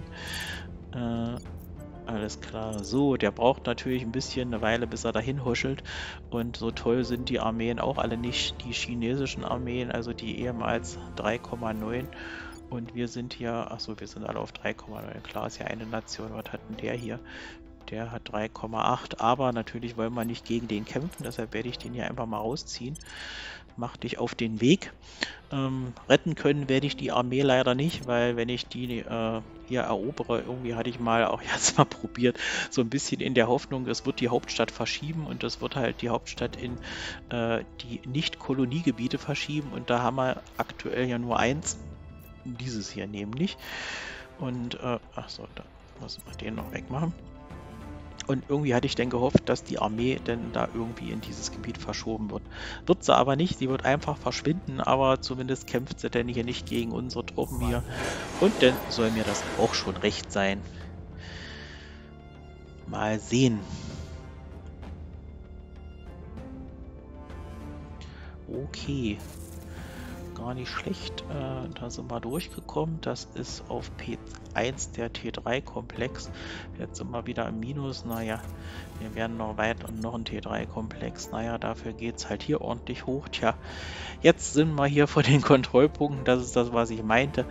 Speaker 1: Alles klar. So, der braucht natürlich ein bisschen eine Weile, bis er dahin huschelt. Und so toll sind die Armeen auch alle nicht. Die chinesischen Armeen, also die ehemals 3,9. Und wir sind hier, achso, wir sind alle auf 3,9. Klar, ist ja eine Nation. Was hat denn der hier? Der hat 3,8. Aber natürlich wollen wir nicht gegen den kämpfen. Deshalb werde ich den hier einfach mal rausziehen. Mach dich auf den Weg. Retten können werde ich die Armee leider nicht, weil wenn ich die hier erobere, irgendwie hatte ich mal auch jetzt mal probiert, so ein bisschen in der Hoffnung, es wird die Hauptstadt verschieben und es wird halt die Hauptstadt in die Nicht-Koloniegebiete verschieben und da haben wir aktuell ja nur eins, dieses hier nämlich. Und, achso, da müssen wir den noch wegmachen. Und irgendwie hatte ich dann gehofft, dass die Armee denn da irgendwie in dieses Gebiet verschoben wird. Wird sie aber nicht, sie wird einfach verschwinden, aber zumindest kämpft sie denn hier nicht gegen unsere Truppen hier. Und dann soll mir das auch schon recht sein. Mal sehen. Okay. Gar nicht schlecht. Da sind wir durchgekommen. Das ist auf P1 der T3-Komplex. Jetzt sind wir wieder im Minus. Naja, wir werden noch weiter und noch ein T3-Komplex. Naja, dafür geht es halt hier ordentlich hoch. Tja, jetzt sind wir hier vor den Kontrollpunkten. Das ist das, was ich meinte.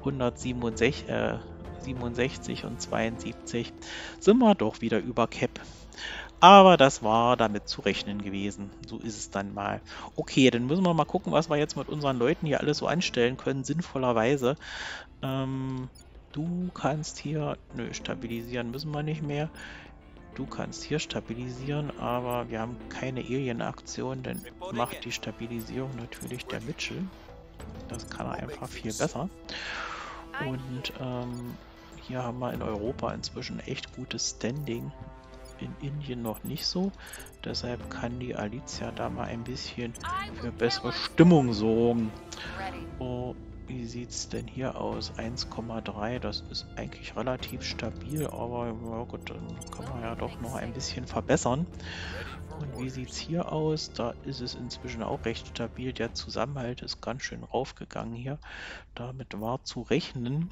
Speaker 1: 167 und 72 sind wir doch wieder über Cap. Aber das war damit zu rechnen gewesen. So ist es dann mal. Okay, dann müssen wir mal gucken, was wir jetzt mit unseren Leuten hier alles so anstellen können, sinnvollerweise. Du kannst hier... Nö, stabilisieren müssen wir nicht mehr. Du kannst hier stabilisieren, aber wir haben keine Alien-Aktion, dann macht die Stabilisierung natürlich der Mitchell. Das kann er einfach viel besser. Und hier haben wir in Europa inzwischen echt gutes Standing. In Indien noch nicht so. Deshalb kann die Alicia da mal ein bisschen für bessere Stimmung sorgen. Oh, wie sieht es denn hier aus? 1,3, das ist eigentlich relativ stabil, aber ja gut, dann kann man ja doch noch ein bisschen verbessern. Und wie sieht es hier aus? Da ist es inzwischen auch recht stabil. Der Zusammenhalt ist ganz schön raufgegangen hier. Damit war zu rechnen.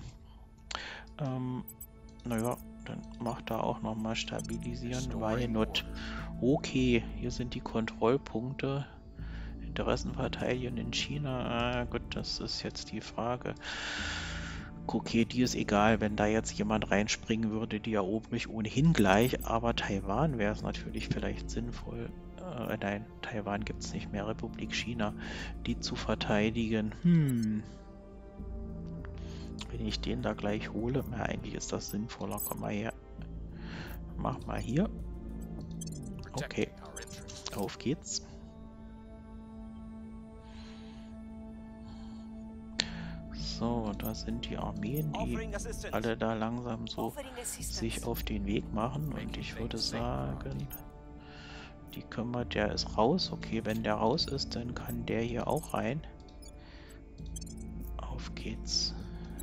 Speaker 1: Naja, dann macht da auch nochmal stabilisieren. Why not? Okay, hier sind die Kontrollpunkte. Interessenverteidigung in China. Gut, das ist jetzt die Frage. Okay, die ist egal, wenn da jetzt jemand reinspringen würde, die erobere ich ohnehin gleich. Aber Taiwan wäre es natürlich vielleicht sinnvoll. Nein, Taiwan gibt es nicht mehr. Republik China, die zu verteidigen. Wenn ich den da gleich hole, na, eigentlich ist das sinnvoller. Komm mal her. Mach mal hier. Okay. Auf geht's. So, da sind die Armeen, die alle da langsam so sich auf den Weg machen. Und ich würde sagen, die können wir, der ist raus. Okay, wenn der raus ist, dann kann der hier auch rein. Auf geht's.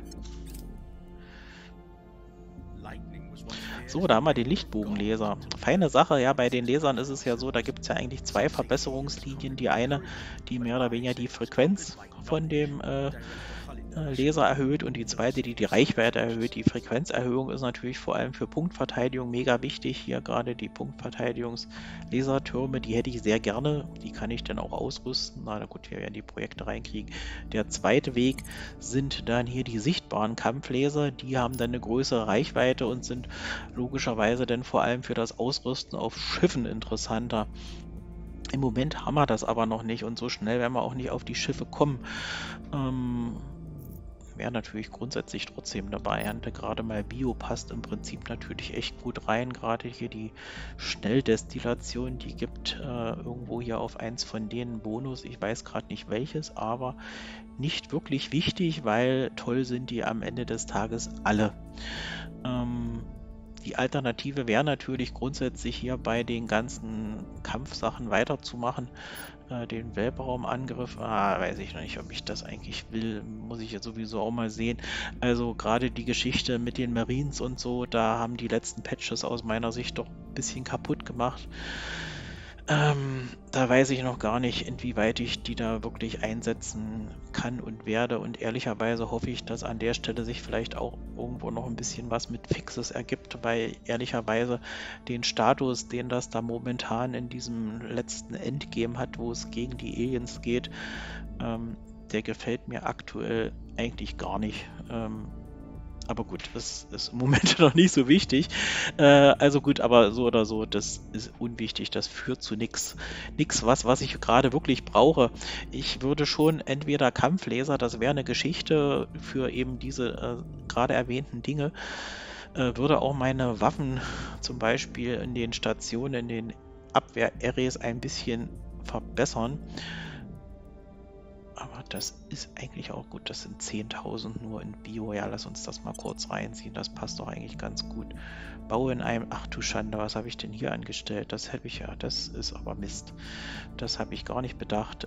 Speaker 1: So, da haben wir den Lichtbogenleser. Feine Sache, ja, bei den Lasern ist es ja so, da gibt es ja eigentlich zwei Verbesserungslinien. Die eine, die mehr oder weniger die Frequenz von dem Laser erhöht und die zweite, die die Reichweite erhöht. Die Frequenzerhöhung ist natürlich vor allem für Punktverteidigung mega wichtig. Hier gerade die Punktverteidigungs-Lasertürme, die hätte ich sehr gerne. Die kann ich dann auch ausrüsten. Na gut, wir werden die Projekte reinkriegen. Der zweite Weg sind dann hier die sichtbaren Kampflaser. Die haben dann eine größere Reichweite und sind logischerweise dann vor allem für das Ausrüsten auf Schiffen interessanter. Im Moment haben wir das aber noch nicht und so schnell werden wir auch nicht auf die Schiffe kommen. wäre natürlich grundsätzlich trotzdem eine Variante. Gerade mal Bio passt im Prinzip natürlich echt gut rein. Gerade hier die Schnelldestillation, die gibt irgendwo hier auf eins von denen Bonus. Ich weiß gerade nicht welches, aber nicht wirklich wichtig, weil toll sind die am Ende des Tages alle. Die Alternative wäre natürlich grundsätzlich hier bei den ganzen Kampfsachen weiterzumachen. Den Weltraumangriff, weiß ich noch nicht, ob ich das eigentlich will, muss ich jetzt sowieso auch mal sehen. Also gerade die Geschichte mit den Marines und so, da haben die letzten Patches aus meiner Sicht doch ein bisschen kaputt gemacht. Da weiß ich noch gar nicht, inwieweit ich die da wirklich einsetzen kann und werde. Und ehrlicherweise hoffe ich, dass an der Stelle sich vielleicht auch irgendwo noch ein bisschen was mit Fixes ergibt, weil ehrlicherweise den Status, den das da momentan in diesem letzten Endgame hat, wo es gegen die Aliens geht, der gefällt mir aktuell eigentlich gar nicht. Aber gut, das ist im Moment noch nicht so wichtig. Also gut, aber so oder so, das ist unwichtig. Das führt zu nichts. Nichts, was ich gerade wirklich brauche. Ich würde schon entweder Kampflaser, das wäre eine Geschichte für eben diese gerade erwähnten Dinge, würde auch meine Waffen zum Beispiel in den Stationen, in den Abwehr-Arrays ein bisschen verbessern. Aber das ist eigentlich auch gut. Das sind 10.000 nur in Bio. Ja, lass uns das mal kurz reinziehen. Das passt doch eigentlich ganz gut. Baue in einem... Ach du Schande, was habe ich denn hier angestellt? Das hätte ich ja... Das ist aber Mist. Das habe ich gar nicht bedacht.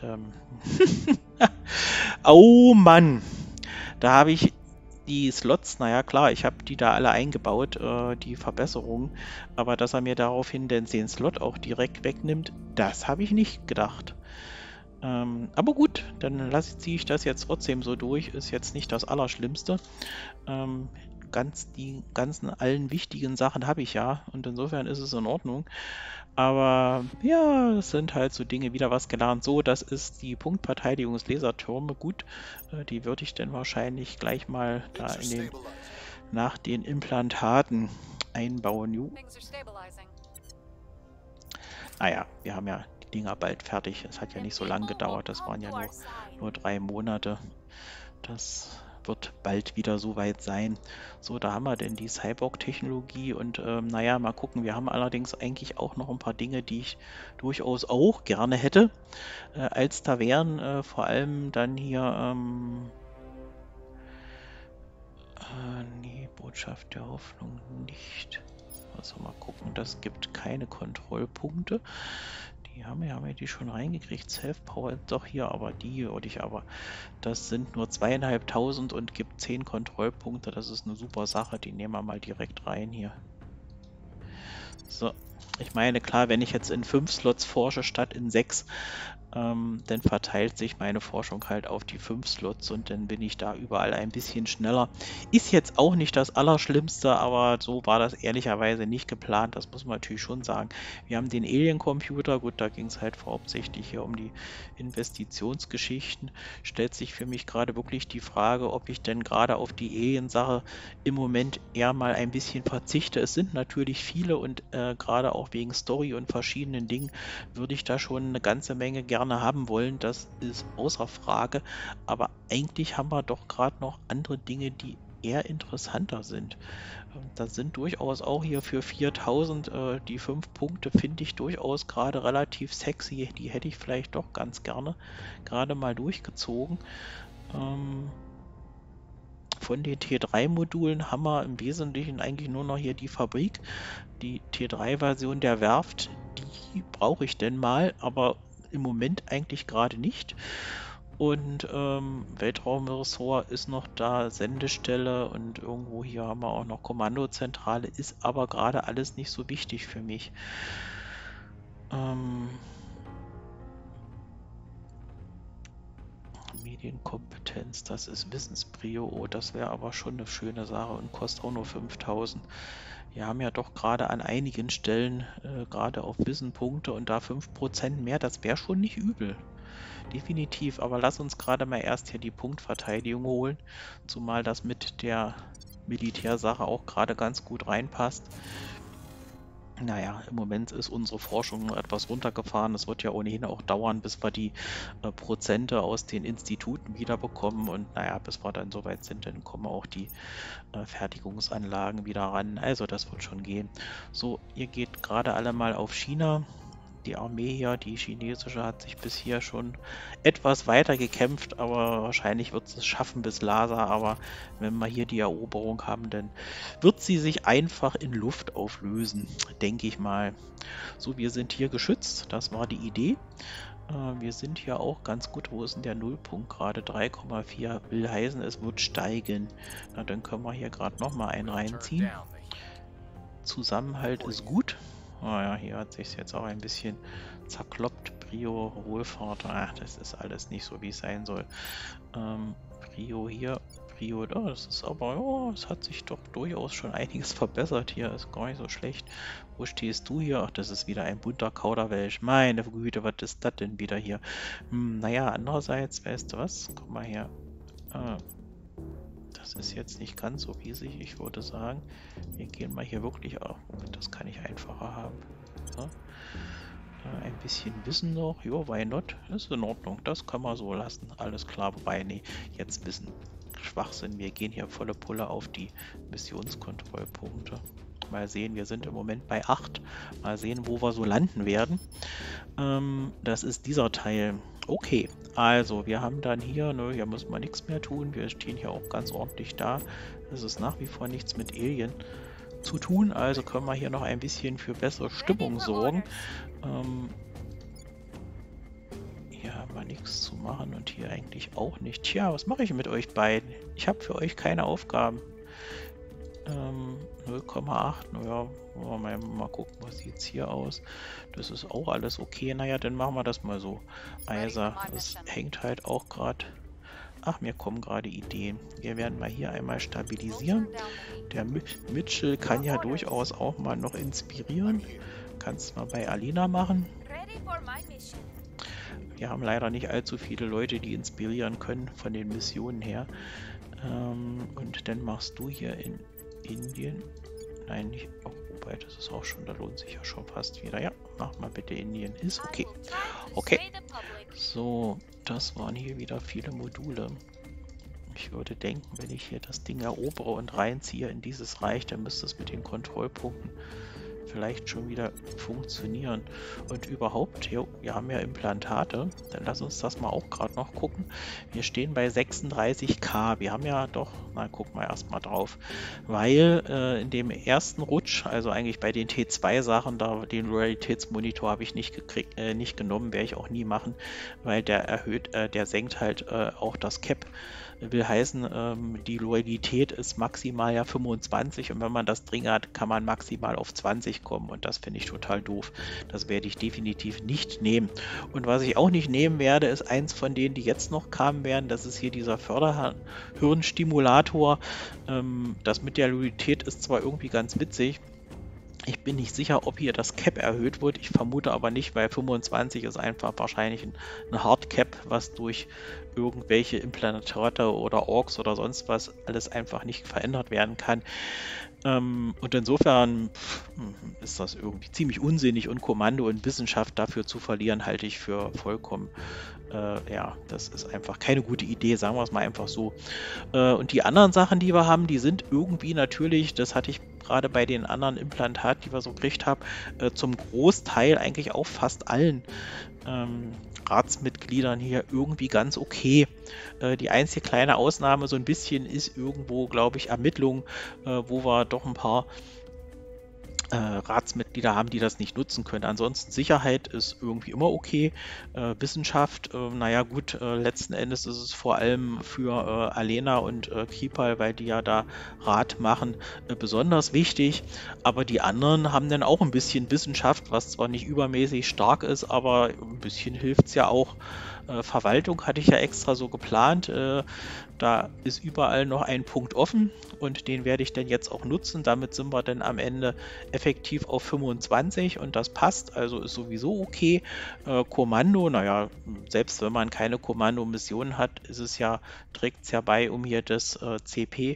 Speaker 1: Oh Mann! Da habe ich die Slots... Naja klar, ich habe die da alle eingebaut, die Verbesserungen. Aber dass er mir daraufhin den Slot auch direkt wegnimmt, das habe ich nicht gedacht. Aber gut, dann ziehe ich das jetzt trotzdem so durch. Ist jetzt nicht das Allerschlimmste. Die ganzen allen wichtigen Sachen habe ich ja und insofern ist es in Ordnung. Aber ja, es sind halt so Dinge, wieder was gelernt. So, das ist die Punktverteidigungslasertürme. Gut, die würde ich dann wahrscheinlich gleich mal da nach den Implantaten einbauen. Naja, wir haben ja Dinger bald fertig. Es hat ja nicht so lange gedauert, das waren ja nur 3 Monate. Das wird bald wieder soweit sein. So, da haben wir denn die Cyborg-Technologie und naja, mal gucken. Wir haben allerdings eigentlich auch noch ein paar Dinge, die ich durchaus auch gerne hätte als Tavernen. Vor allem dann hier, nee, Botschaft der Hoffnung nicht. Also mal gucken, das gibt keine Kontrollpunkte. Die haben wir die schon reingekriegt. Self-Power doch hier, aber die würde ich aber. Das sind nur 2.500 und gibt 10 Kontrollpunkte. Das ist eine super Sache. Die nehmen wir mal direkt rein hier. So. Ich meine, klar, wenn ich jetzt in 5 Slots forsche statt in 6, dann verteilt sich meine Forschung halt auf die 5 Slots und dann bin ich da überall ein bisschen schneller. Ist jetzt auch nicht das Allerschlimmste, aber so war das ehrlicherweise nicht geplant, das muss man natürlich schon sagen. Wir haben den Alien-Computer, gut, da ging es halt hauptsächlich hier um die Investitionsgeschichten. Stellt sich für mich gerade wirklich die Frage, ob ich denn gerade auf die Alien-Sache im Moment eher mal ein bisschen verzichte. Es sind natürlich viele und gerade auch wegen Story und verschiedenen Dingen würde ich da schon eine ganze Menge gerne haben wollen, das ist außer Frage, aber eigentlich haben wir doch gerade noch andere Dinge, die eher interessanter sind. Da sind durchaus auch hier für 4.000 die 5 Punkte finde ich durchaus gerade relativ sexy, die hätte ich vielleicht doch ganz gerne gerade mal durchgezogen. Von den T3-Modulen haben wir im Wesentlichen eigentlich nur noch hier die Fabrik, die T3-Version der Werft, die brauche ich denn mal, aber im Moment eigentlich gerade nicht. Und Weltraumressort ist noch da, Sendestelle und irgendwo hier haben wir auch noch Kommandozentrale, ist aber gerade alles nicht so wichtig für mich. Medienkompetenz, das ist Wissensprio, oh, das wäre aber schon eine schöne Sache und kostet auch nur 5.000. Wir haben ja doch gerade an einigen Stellen gerade auf Wissen Punkte und da 5% mehr, das wäre schon nicht übel. Definitiv, aber lass uns gerade mal erst hier die Punktverteidigung holen, zumal das mit der Militärsache auch gerade ganz gut reinpasst. Naja, im Moment ist unsere Forschung nur etwas runtergefahren. Es wird ja ohnehin auch dauern, bis wir die Prozente aus den Instituten wiederbekommen. Und naja, bis wir dann soweit sind, dann kommen auch die Fertigungsanlagen wieder ran. Also das wird schon gehen. So, ihr geht gerade alle mal auf China. Die Armee hier, die chinesische, hat sich bis hier schon etwas weiter gekämpft, aber wahrscheinlich wird es schaffen bis Lhasa. Aber wenn wir hier die Eroberung haben, dann wird sie sich einfach in Luft auflösen, denke ich mal. So, wir sind hier geschützt, das war die Idee. Wir sind hier auch ganz gut. Wo ist denn der Nullpunkt gerade? 3,4 will heißen, es wird steigen. Na, dann können wir hier gerade nochmal einen reinziehen. Zusammenhalt ist gut. Naja, hier hat sich jetzt auch ein bisschen zerkloppt. Prio, Wohlfahrt, das ist alles nicht so, wie es sein soll. Prio hier, Prio da, das ist aber, ja, es hat sich doch durchaus schon einiges verbessert hier, ist gar nicht so schlecht. Wo stehst du hier? Ach, das ist wieder ein bunter Kauderwelsch. Meine Güte, was ist das denn wieder hier? Naja, andererseits, weißt du was? Guck mal her. Das ist jetzt nicht ganz so riesig, ich würde sagen. Wir gehen mal hier wirklich auf. Das kann ich einfacher haben. So. Ein bisschen Wissen noch. Jo, why not? Ist in Ordnung. Das kann man so lassen. Alles klar. Wobei, nee, jetzt Wissen. Schwachsinn. Wir gehen hier volle Pulle auf die Missionskontrollpunkte. Mal sehen, wir sind im Moment bei 8. Mal sehen, wo wir so landen werden. Das ist dieser Teil. Okay, also wir haben dann hier, ne, hier müssen wir nichts mehr tun. Wir stehen hier auch ganz ordentlich da. Es ist nach wie vor nichts mit Alien zu tun, also können wir hier noch ein bisschen für bessere Stimmung sorgen. Hier haben wir nichts zu machen und hier eigentlich auch nicht. Tja, was mache ich mit euch beiden? Ich habe für euch keine Aufgaben. 0,8, naja, mal gucken, was sieht es hier aus. Das ist auch alles okay. Naja, dann machen wir das mal so. Also, das hängt halt auch gerade. Ach, mir kommen gerade Ideen. Wir werden mal hier einmal stabilisieren. Der Mitchell kann ja durchaus auch mal noch inspirieren. Kannst mal bei Alina machen. Wir haben leider nicht allzu viele Leute, die inspirieren können von den Missionen her. Und dann machst du hier in Indien. Nein, nicht. Oh, wobei, das ist auch schon, da lohnt sich ja schon fast wieder. Ja, mach mal bitte Indien. Ist okay. Okay. So, das waren hier wieder viele Module. Ich würde denken, wenn ich hier das Ding erobere und reinziehe in dieses Reich, dann müsste es mit den Kontrollpunkten vielleicht schon wieder funktionieren. Und überhaupt, jo, wir haben ja Implantate, dann lass uns das mal auch gerade noch gucken. Wir stehen bei 36K. Wir haben ja doch, na gucken wir erstmal drauf, weil in dem ersten Rutsch, also eigentlich bei den T2-Sachen, da den Realitätsmonitor habe ich nicht gekriegt, nicht genommen, werde ich auch nie machen, weil der erhöht, der senkt halt auch das Cap. Will heißen, die Loyalität ist maximal ja 25 und wenn man das drin hat, kann man maximal auf 20 kommen und das finde ich total doof. Das werde ich definitiv nicht nehmen. Und was ich auch nicht nehmen werde, ist eins von denen, die jetzt noch kamen werden, das ist hier dieser Förderhirnstimulator. Das mit der Loyalität ist zwar irgendwie ganz witzig, ich bin nicht sicher, ob hier das Cap erhöht wird. Ich vermute aber nicht, weil 25 ist einfach wahrscheinlich ein Hardcap, was durch irgendwelche Implantate oder Orks oder sonst was alles einfach nicht verändert werden kann. Und insofern ist das irgendwie ziemlich unsinnig und Kommando und Wissenschaft dafür zu verlieren, halte ich für vollkommen, ja, das ist einfach keine gute Idee, sagen wir es mal einfach so. Und die anderen Sachen, die wir haben, die sind irgendwie natürlich, das hatte ich gerade bei den anderen Implantaten, die wir so gekriegt haben, zum Großteil eigentlich auch fast allen Ratsmitgliedern hier irgendwie ganz okay. Die einzige kleine Ausnahme so ein bisschen ist irgendwo, glaube ich, Ermittlungen, wo wir doch ein paar Ratsmitglieder haben, die das nicht nutzen können. Ansonsten Sicherheit ist irgendwie immer okay. Wissenschaft, naja gut, letzten Endes ist es vor allem für Alena und Kripal, weil die ja da Rat machen, besonders wichtig. Aber die anderen haben dann auch ein bisschen Wissenschaft, was zwar nicht übermäßig stark ist, aber ein bisschen hilft es ja auch. Verwaltung hatte ich ja extra so geplant. Da ist überall noch ein Punkt offen und den werde ich dann jetzt auch nutzen. Damit sind wir dann am Ende effektiv auf 25 und das passt, also ist sowieso okay. Kommando, naja, selbst wenn man keine Kommandomission hat, ist es ja, trägt es ja bei, um hier das CP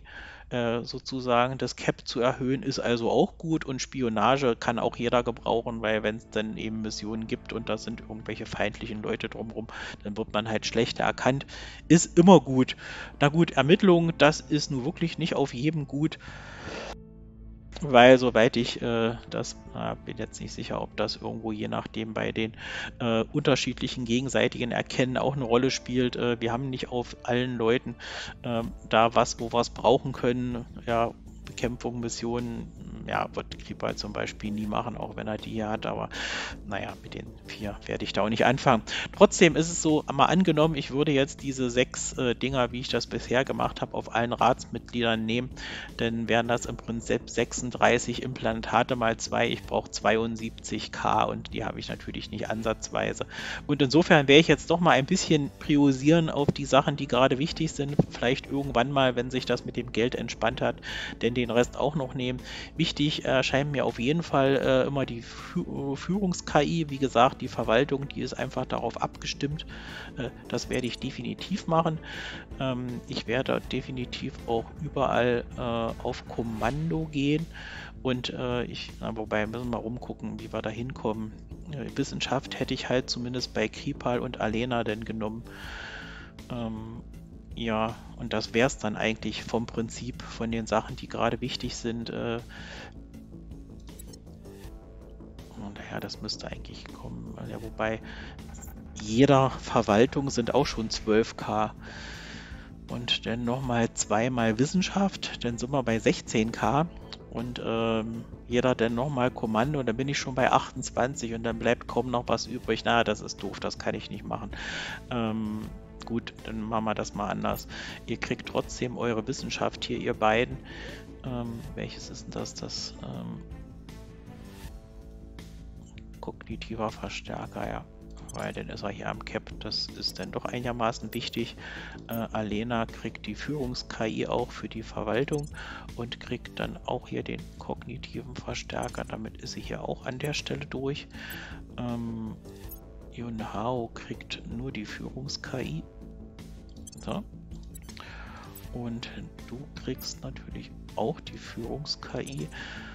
Speaker 1: sozusagen das Cap zu erhöhen, ist also auch gut, und Spionage kann auch jeder gebrauchen, weil wenn es dann eben Missionen gibt und da sind irgendwelche feindlichen Leute drumherum, dann wird man halt schlechter erkannt. Ist immer gut. Na gut, Ermittlungen, das ist nun wirklich nicht auf jedem gut. Weil soweit ich bin jetzt nicht sicher, ob das irgendwo je nachdem bei den unterschiedlichen gegenseitigen Erkennen auch eine Rolle spielt. Wir haben nicht auf allen Leuten da was, wo wir es brauchen können. Ja, Bekämpfung, Missionen, ja, wird Creeper zum Beispiel nie machen, auch wenn er die hier hat, aber naja, mit den 4 werde ich da auch nicht anfangen. Trotzdem ist es so, mal angenommen, ich würde jetzt diese 6 Dinger, wie ich das bisher gemacht habe, auf allen Ratsmitgliedern nehmen, dann wären das im Prinzip 36 Implantate mal 2. Ich brauche 72k und die habe ich natürlich nicht ansatzweise. Und insofern werde ich jetzt doch mal ein bisschen priorisieren auf die Sachen, die gerade wichtig sind. Vielleicht irgendwann mal, wenn sich das mit dem Geld entspannt hat, denn den Rest auch noch nehmen. Wichtig erscheint mir auf jeden Fall immer die Führungs-KI. Wie gesagt, die Verwaltung, die ist einfach darauf abgestimmt. Das werde ich definitiv machen. Ich werde definitiv auch überall auf Kommando gehen. Und wobei müssen wir mal rumgucken, wie wir da hinkommen. Wissenschaft hätte ich halt zumindest bei Kripal und Alena denn genommen. Ja, und das wäre es dann eigentlich vom Prinzip von den Sachen, die gerade wichtig sind. Und daher, das müsste eigentlich kommen. Ja, wobei jeder Verwaltung sind auch schon 12k. Und dann nochmal 2 mal Wissenschaft, dann sind wir bei 16k. Und jeder dann nochmal Kommando, und dann bin ich schon bei 28 und dann bleibt kaum noch was übrig. Na, das ist doof, das kann ich nicht machen. Gut, dann machen wir das mal anders. Ihr kriegt trotzdem eure Wissenschaft hier, ihr beiden. Welches ist denn das? Kognitiver Verstärker, ja. Weil dann ist er hier am Cap. Das ist dann doch einigermaßen wichtig. Alena kriegt die Führungs-KI auch für die Verwaltung und kriegt dann auch hier den kognitiven Verstärker. Damit ist sie hier auch an der Stelle durch. Yunhao kriegt nur die Führungs-KI. So. Und du kriegst natürlich auch die Führungs-KI.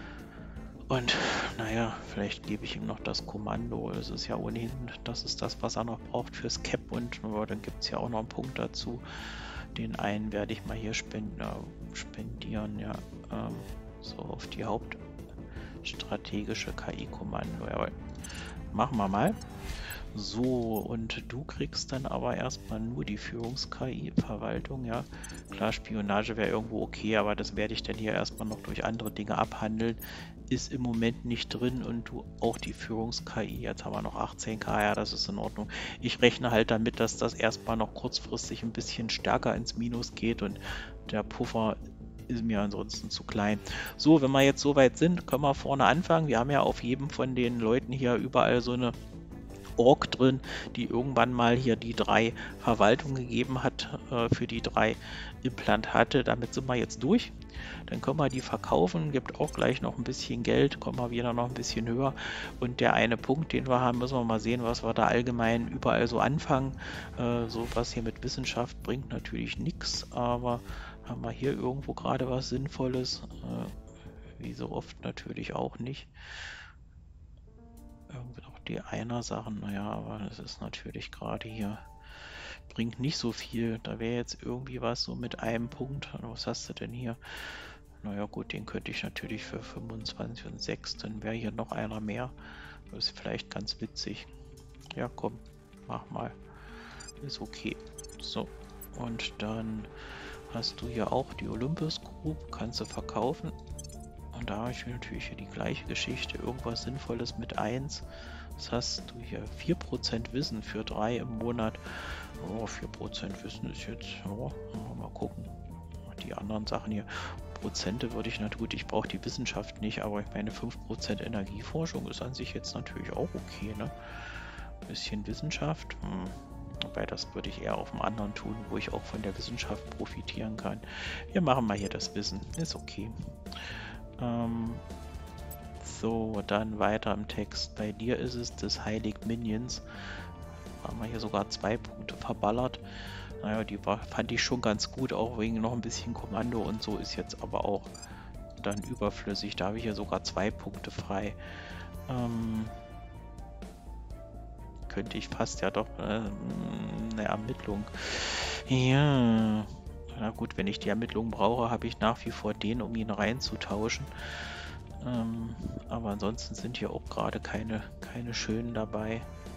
Speaker 1: Und naja, vielleicht gebe ich ihm noch das Kommando. Es ist ja ohnehin, das ist das, was er noch braucht fürs Cap. Und dann gibt es ja auch noch einen Punkt dazu. Den einen werde ich mal hier spendieren, ja. So auf die hauptstrategische KI-Kommando. Jawohl. Machen wir mal. So, und du kriegst dann aber erstmal nur die Führungs-KI-Verwaltung, ja. Klar, Spionage wäre irgendwo okay, aber das werde ich dann hier erstmal noch durch andere Dinge abhandeln. Ist im Moment nicht drin, und du auch die Führungs-KI. Jetzt haben wir noch 18k, ja, das ist in Ordnung. Ich rechne halt damit, dass das erstmal noch kurzfristig ein bisschen stärker ins Minus geht, und der Puffer ist mir ansonsten zu klein. So, wenn wir jetzt soweit sind, können wir vorne anfangen. Wir haben ja auf jedem von den Leuten hier überall so eine Org drin, die irgendwann mal hier die 3 Verwaltungen gegeben hat für die 3 Implantate. Damit sind wir jetzt durch. Dann können wir die verkaufen, gibt auch gleich noch ein bisschen Geld, kommen wir wieder noch ein bisschen höher. Und der eine Punkt, den wir haben, müssen wir mal sehen, was wir da allgemein überall so anfangen. So was hier mit Wissenschaft bringt natürlich nichts, aber haben wir hier irgendwo gerade was Sinnvolles? Wie so oft natürlich auch nicht. Irgendwie auch die Einer-Sachen, naja, aber das ist natürlich gerade hier, bringt nicht so viel. Da wäre jetzt irgendwie was so mit einem Punkt. Was hast du denn hier? Naja gut, den könnte ich natürlich für 25 und 6, dann wäre hier noch einer mehr. Das ist vielleicht ganz witzig. Ja komm, mach mal. Ist okay. So, und dann hast du hier auch die Olympus Group, kannst du verkaufen. Und da habe ich natürlich hier die gleiche Geschichte, irgendwas Sinnvolles mit 1. Das hast du hier 4% Wissen für 3 im Monat. Oh, 4% Wissen ist jetzt, oh, mal gucken. Die anderen Sachen hier, Prozente würde ich natürlich, ich brauche die Wissenschaft nicht, aber ich meine 5% Energieforschung ist an sich jetzt natürlich auch okay, ne? Ein bisschen Wissenschaft, wobei das würde ich eher auf dem anderen tun, wo ich auch von der Wissenschaft profitieren kann. Wir machen mal hier das Wissen, ist okay. So, dann weiter im Text. Bei dir ist es des Heilig Minions. Haben wir hier sogar 2 Punkte verballert. Naja, die fand ich schon ganz gut, auch wegen noch ein bisschen Kommando und so, ist jetzt aber auch dann überflüssig. Da habe ich ja sogar 2 Punkte frei. Könnte ich fast ja doch eine Ermittlung. Ja. Na gut, wenn ich die Ermittlung brauche, habe ich nach wie vor den, um ihn reinzutauschen. Aber ansonsten sind hier auch gerade keine schönen dabei.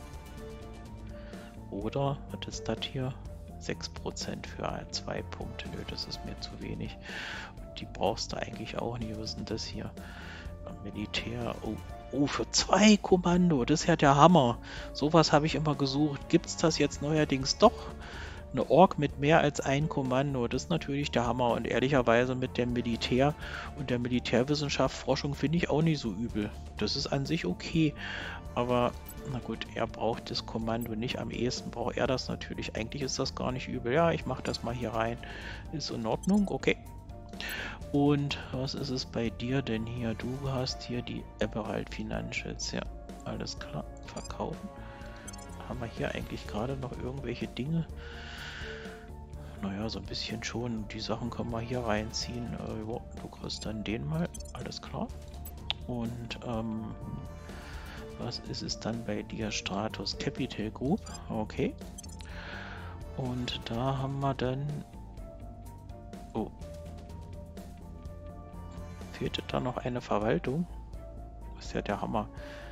Speaker 1: Oder, was ist das hier? 6% für 2 Punkte. Nö, das ist mir zu wenig. Die brauchst du eigentlich auch nicht. Was ist denn das hier? Militär. Oh, für 2 Kommando. Das ist ja der Hammer. Sowas habe ich immer gesucht. Gibt es das jetzt neuerdings doch? Eine Org mit mehr als 1 Kommando. Das ist natürlich der Hammer. Und ehrlicherweise mit dem Militär und der Militärwissenschaft Forschung finde ich auch nicht so übel. Das ist an sich okay. Aber na gut, er braucht das Kommando nicht. Am ehesten braucht er das natürlich. Eigentlich ist das gar nicht übel. Ja, ich mache das mal hier rein. Ist in Ordnung, okay. Und was ist es bei dir denn hier? Du hast hier die Emerald Financials. Ja, alles klar. Verkaufen. Haben wir hier eigentlich gerade noch irgendwelche Dinge? Naja, so ein bisschen schon. Die Sachen können wir hier reinziehen. Du kriegst dann den mal. Alles klar. Und was ist es dann bei dir? Stratus Capital Group. Okay. Und da haben wir dann... Oh. Fehlte da noch eine Verwaltung? Das ist ja der Hammer.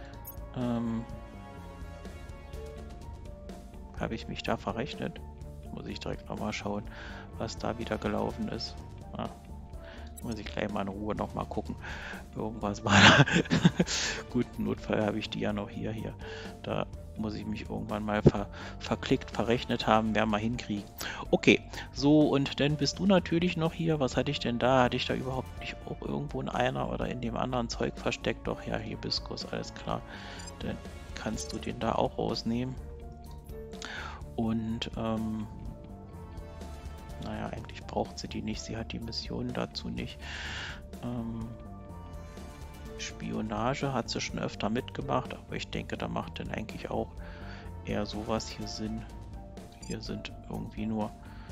Speaker 1: Habe ich mich da verrechnet? Muss ich direkt nochmal schauen, was da wieder gelaufen ist. Ah. Muss ich gleich mal in Ruhe nochmal gucken. Irgendwas war da. Gut, im Notfall habe ich die ja noch hier. Da muss ich mich irgendwann mal verklickt, verrechnet haben, werden wir hinkriegen. Okay, so und dann bist du natürlich noch hier. Was hatte ich denn da? Hatte ich da überhaupt nicht auch irgendwo in einer oder in dem anderen Zeug versteckt? Doch, ja, Hibiskus, alles klar. Dann kannst du den da auch rausnehmen. Und, naja, eigentlich braucht sie die nicht. Sie hat die Mission dazu nicht. Spionage hat sie schon öfter mitgemacht, aber ich denke, da macht dann eigentlich auch eher sowas hier Sinn. Hier sind irgendwie nur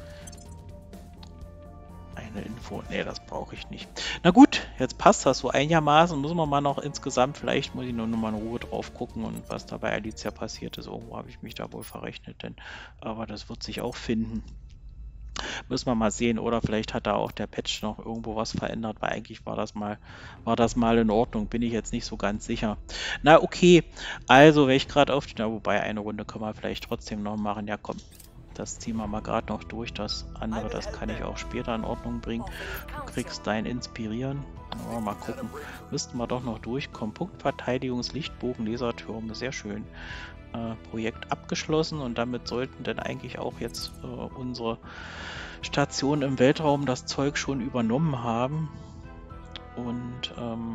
Speaker 1: eine Info. Ne, das brauche ich nicht. Na gut, jetzt passt das so einigermaßen. Müssen wir mal noch insgesamt, vielleicht muss ich nur mal in Ruhe drauf gucken und was da bei Alicia passiert ist. Irgendwo habe ich mich da wohl verrechnet, aber das wird sich auch finden. Müssen wir mal sehen, oder vielleicht hat da auch der Patch noch irgendwo was verändert, weil eigentlich war das mal in Ordnung, bin ich jetzt nicht so ganz sicher. Na okay, also wenn ich gerade auf, na, wobei eine Runde können wir vielleicht trotzdem noch machen, ja komm, das ziehen wir mal gerade noch durch, das andere, das kann ich auch später in Ordnung bringen. Du kriegst dein Inspirieren, mal gucken, müssten wir doch noch durchkommen. Punktverteidigungslichtbogen, Lasertürme, sehr schön. Projekt abgeschlossen und damit sollten dann eigentlich auch jetzt unsere Stationen im Weltraum das Zeug schon übernommen haben. Und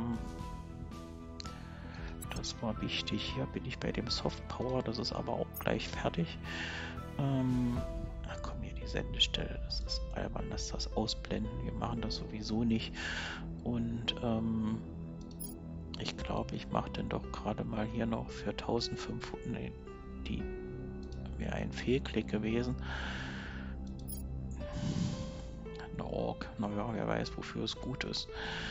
Speaker 1: das war wichtig. Hier bin ich bei dem Soft Power, das ist aber auch gleich fertig. Ach komm, hier die Sendestelle, das ist albern, lass das ausblenden. Wir machen das sowieso nicht. Und ich glaube, ich mache dann doch gerade mal hier noch für 1500, nee, die wäre ein Fehlklick gewesen. Eine Org, naja, wer weiß, wofür es gut ist.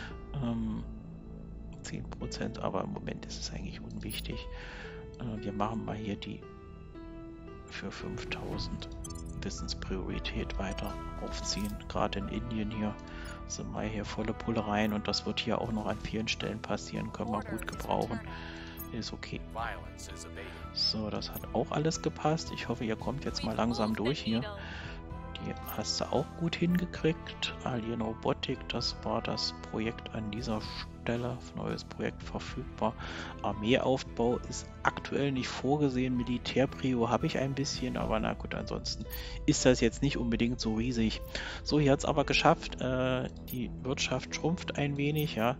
Speaker 1: 10%, aber im Moment ist es eigentlich unwichtig. Wir machen mal hier die für 5000 Wissenspriorität weiter aufziehen, gerade in Indien hier. Sind wir hier volle Pulle rein und das wird hier auch noch an vielen Stellen passieren, können wir gut gebrauchen. Ist okay. So, das hat auch alles gepasst. Ich hoffe, ihr kommt jetzt mal langsam durch hier. Die hast du auch gut hingekriegt. Alien Robotik, das war das Projekt an dieser Stelle. Neues Projekt verfügbar. Armeeaufbau ist aktuell nicht vorgesehen. Militärprio habe ich ein bisschen, aber na gut, ansonsten ist das jetzt nicht unbedingt so riesig. So, hier hat es aber geschafft. Die Wirtschaft schrumpft ein wenig, ja.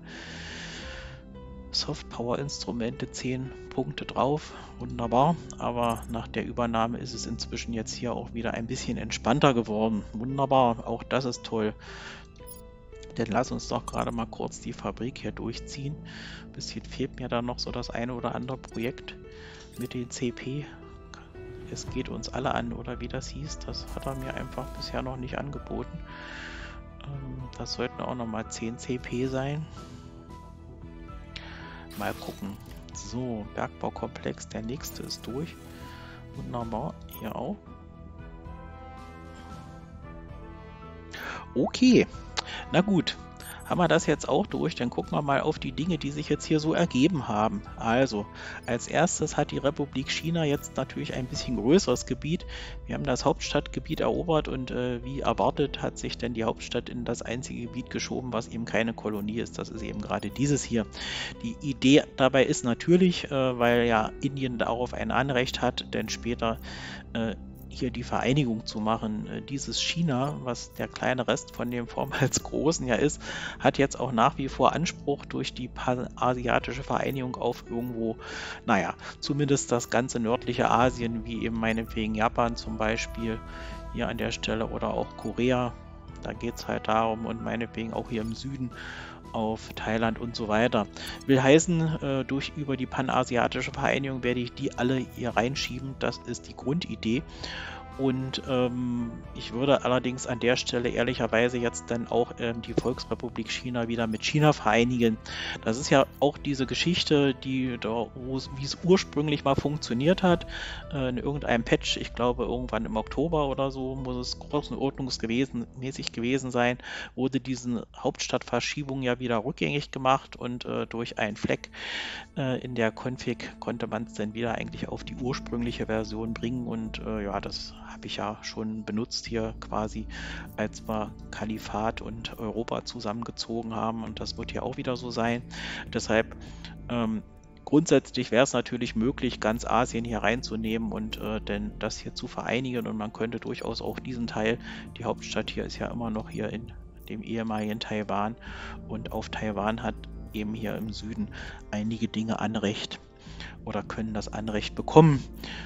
Speaker 1: Soft-Power-Instrumente 10 Punkte drauf, wunderbar, aber nach der Übernahme ist es inzwischen jetzt hier auch wieder ein bisschen entspannter geworden. Wunderbar, auch das ist toll. Dann lass uns doch gerade mal kurz die Fabrik hier durchziehen. Ein bisschen fehlt mir da noch so das eine oder andere Projekt mit den CP. es geht uns alle an, oder wie das hieß, das hat er mir einfach bisher noch nicht angeboten. Das sollten auch nochmal 10 CP sein. Mal gucken. So, Bergbaukomplex, der nächste ist durch. Wunderbar, hier auch. Okay, na gut. Haben wir das jetzt auch durch, dann gucken wir mal auf die Dinge, die sich jetzt hier so ergeben haben. Also, als erstes hat die Republik China jetzt natürlich ein bisschen größeres Gebiet. Wir haben das Hauptstadtgebiet erobert und wie erwartet hat sich denn die Hauptstadt in das einzige Gebiet geschoben, was eben keine Kolonie ist. Das ist eben gerade dieses hier. Die Idee dabei ist natürlich, weil ja Indien darauf ein Anrecht hat, denn später hier die Vereinigung zu machen. Dieses China, was der kleine Rest von dem vormals großen ja ist, hat jetzt auch nach wie vor Anspruch durch die panasiatische Vereinigung auf irgendwo, naja, zumindest das ganze nördliche Asien, wie eben meinetwegen Japan zum Beispiel hier an der Stelle oder auch Korea. Da geht es halt darum und meinetwegen auch hier im Süden auf Thailand und so weiter. Will heißen, über die panasiatische Vereinigung werde ich die alle hier reinschieben. Das ist die Grundidee. Und ich würde allerdings an der Stelle ehrlicherweise jetzt dann auch die Volksrepublik China wieder mit China vereinigen. Das ist ja auch diese Geschichte, wie es ursprünglich mal funktioniert hat, in irgendeinem Patch, ich glaube irgendwann im Oktober oder so, muss es größenordnungsmäßig gewesen sein, wurde diese Hauptstadtverschiebung ja wieder rückgängig gemacht und durch einen Fleck in der Config konnte man es dann wieder eigentlich auf die ursprüngliche Version bringen und ja, das habe ich ja schon benutzt hier quasi, als wir Kalifat und Europa zusammengezogen haben und das wird hier auch wieder so sein. Deshalb grundsätzlich wäre es natürlich möglich, ganz Asien hier reinzunehmen und denn das hier zu vereinigen und man könnte durchaus auch diesen Teil, die Hauptstadt hier ist ja immer noch hier in dem ehemaligen Taiwan und auf Taiwan hat eben hier im Süden einige Dinge Anrecht oder können das Anrecht bekommen.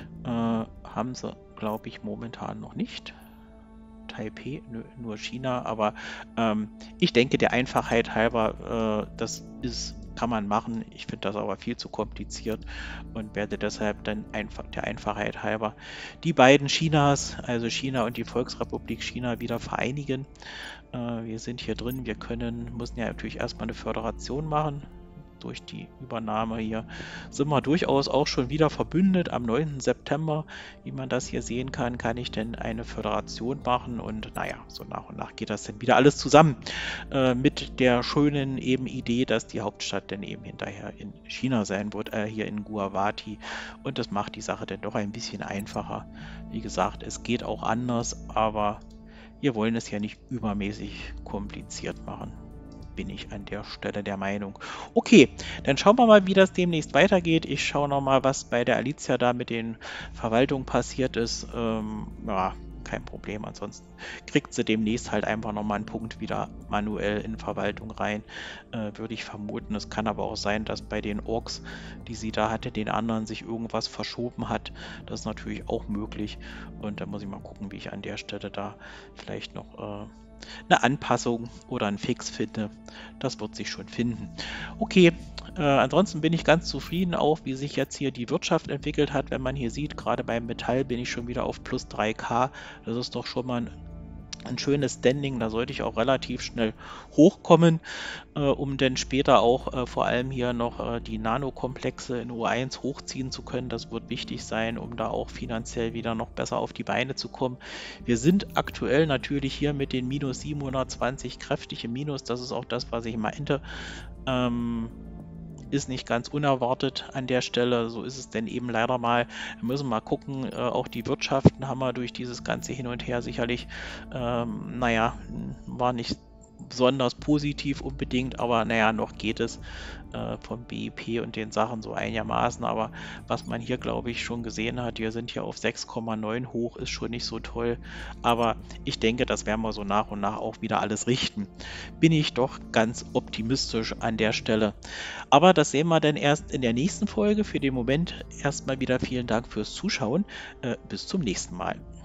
Speaker 1: Haben sie, glaube ich, momentan noch nicht. Taipei, nur China, aber ich denke, der Einfachheit halber, kann man machen. Ich finde das aber viel zu kompliziert und werde deshalb dann der Einfachheit halber die beiden Chinas, also China und die Volksrepublik China, wieder vereinigen. Wir sind hier drin, müssen ja natürlich erstmal eine Föderation machen. Durch die Übernahme hier sind wir durchaus auch schon wieder verbündet. Am 9. September, wie man das hier sehen kann, kann ich dann eine Föderation machen und naja, so nach und nach geht das dann wieder alles zusammen mit der schönen eben Idee, dass die Hauptstadt dann eben hinterher in China sein wird, hier in Guwahati und das macht die Sache dann doch ein bisschen einfacher. Wie gesagt, es geht auch anders, aber wir wollen es ja nicht übermäßig kompliziert machen. Bin ich an der Stelle der Meinung. Okay, dann schauen wir mal, wie das demnächst weitergeht. Ich schaue nochmal, was bei der Alicia da mit den Verwaltungen passiert ist. Ja, kein Problem. Ansonsten kriegt sie demnächst halt einfach nochmal einen Punkt wieder manuell in Verwaltung rein, würde ich vermuten. Es kann aber auch sein, dass bei den Orks, die sie da hatte, den anderen sich irgendwas verschoben hat. Das ist natürlich auch möglich. Und da muss ich mal gucken, wie ich an der Stelle da vielleicht noch eine Anpassung oder ein Fix finde. Das wird sich schon finden. Okay, ansonsten bin ich ganz zufrieden auch, wie sich jetzt hier die Wirtschaft entwickelt hat. Wenn man hier sieht, gerade beim Metall bin ich schon wieder auf plus 3K. Das ist doch schon mal ein schönes Standing, da sollte ich auch relativ schnell hochkommen, um dann später auch vor allem hier noch die Nanokomplexe in U1 hochziehen zu können. Das wird wichtig sein, um da auch finanziell wieder noch besser auf die Beine zu kommen. Wir sind aktuell natürlich hier mit den minus 720 kräftig im Minus, das ist auch das, was ich meinte. Ist nicht ganz unerwartet an der Stelle, so ist es denn eben leider mal. Wir müssen mal gucken, auch die Wirtschaften haben wir durch dieses ganze Hin und Her sicherlich, naja, war nicht besonders positiv unbedingt, aber naja, noch geht es vom BIP und den Sachen so einigermaßen, aber was man hier, glaube ich, schon gesehen hat, wir sind hier auf 6,9 hoch, ist schon nicht so toll, aber ich denke, das werden wir so nach und nach auch wieder alles richten. Bin ich doch ganz optimistisch an der Stelle. Aber das sehen wir dann erst in der nächsten Folge. Für den Moment erstmal wieder vielen Dank fürs Zuschauen. Bis zum nächsten Mal.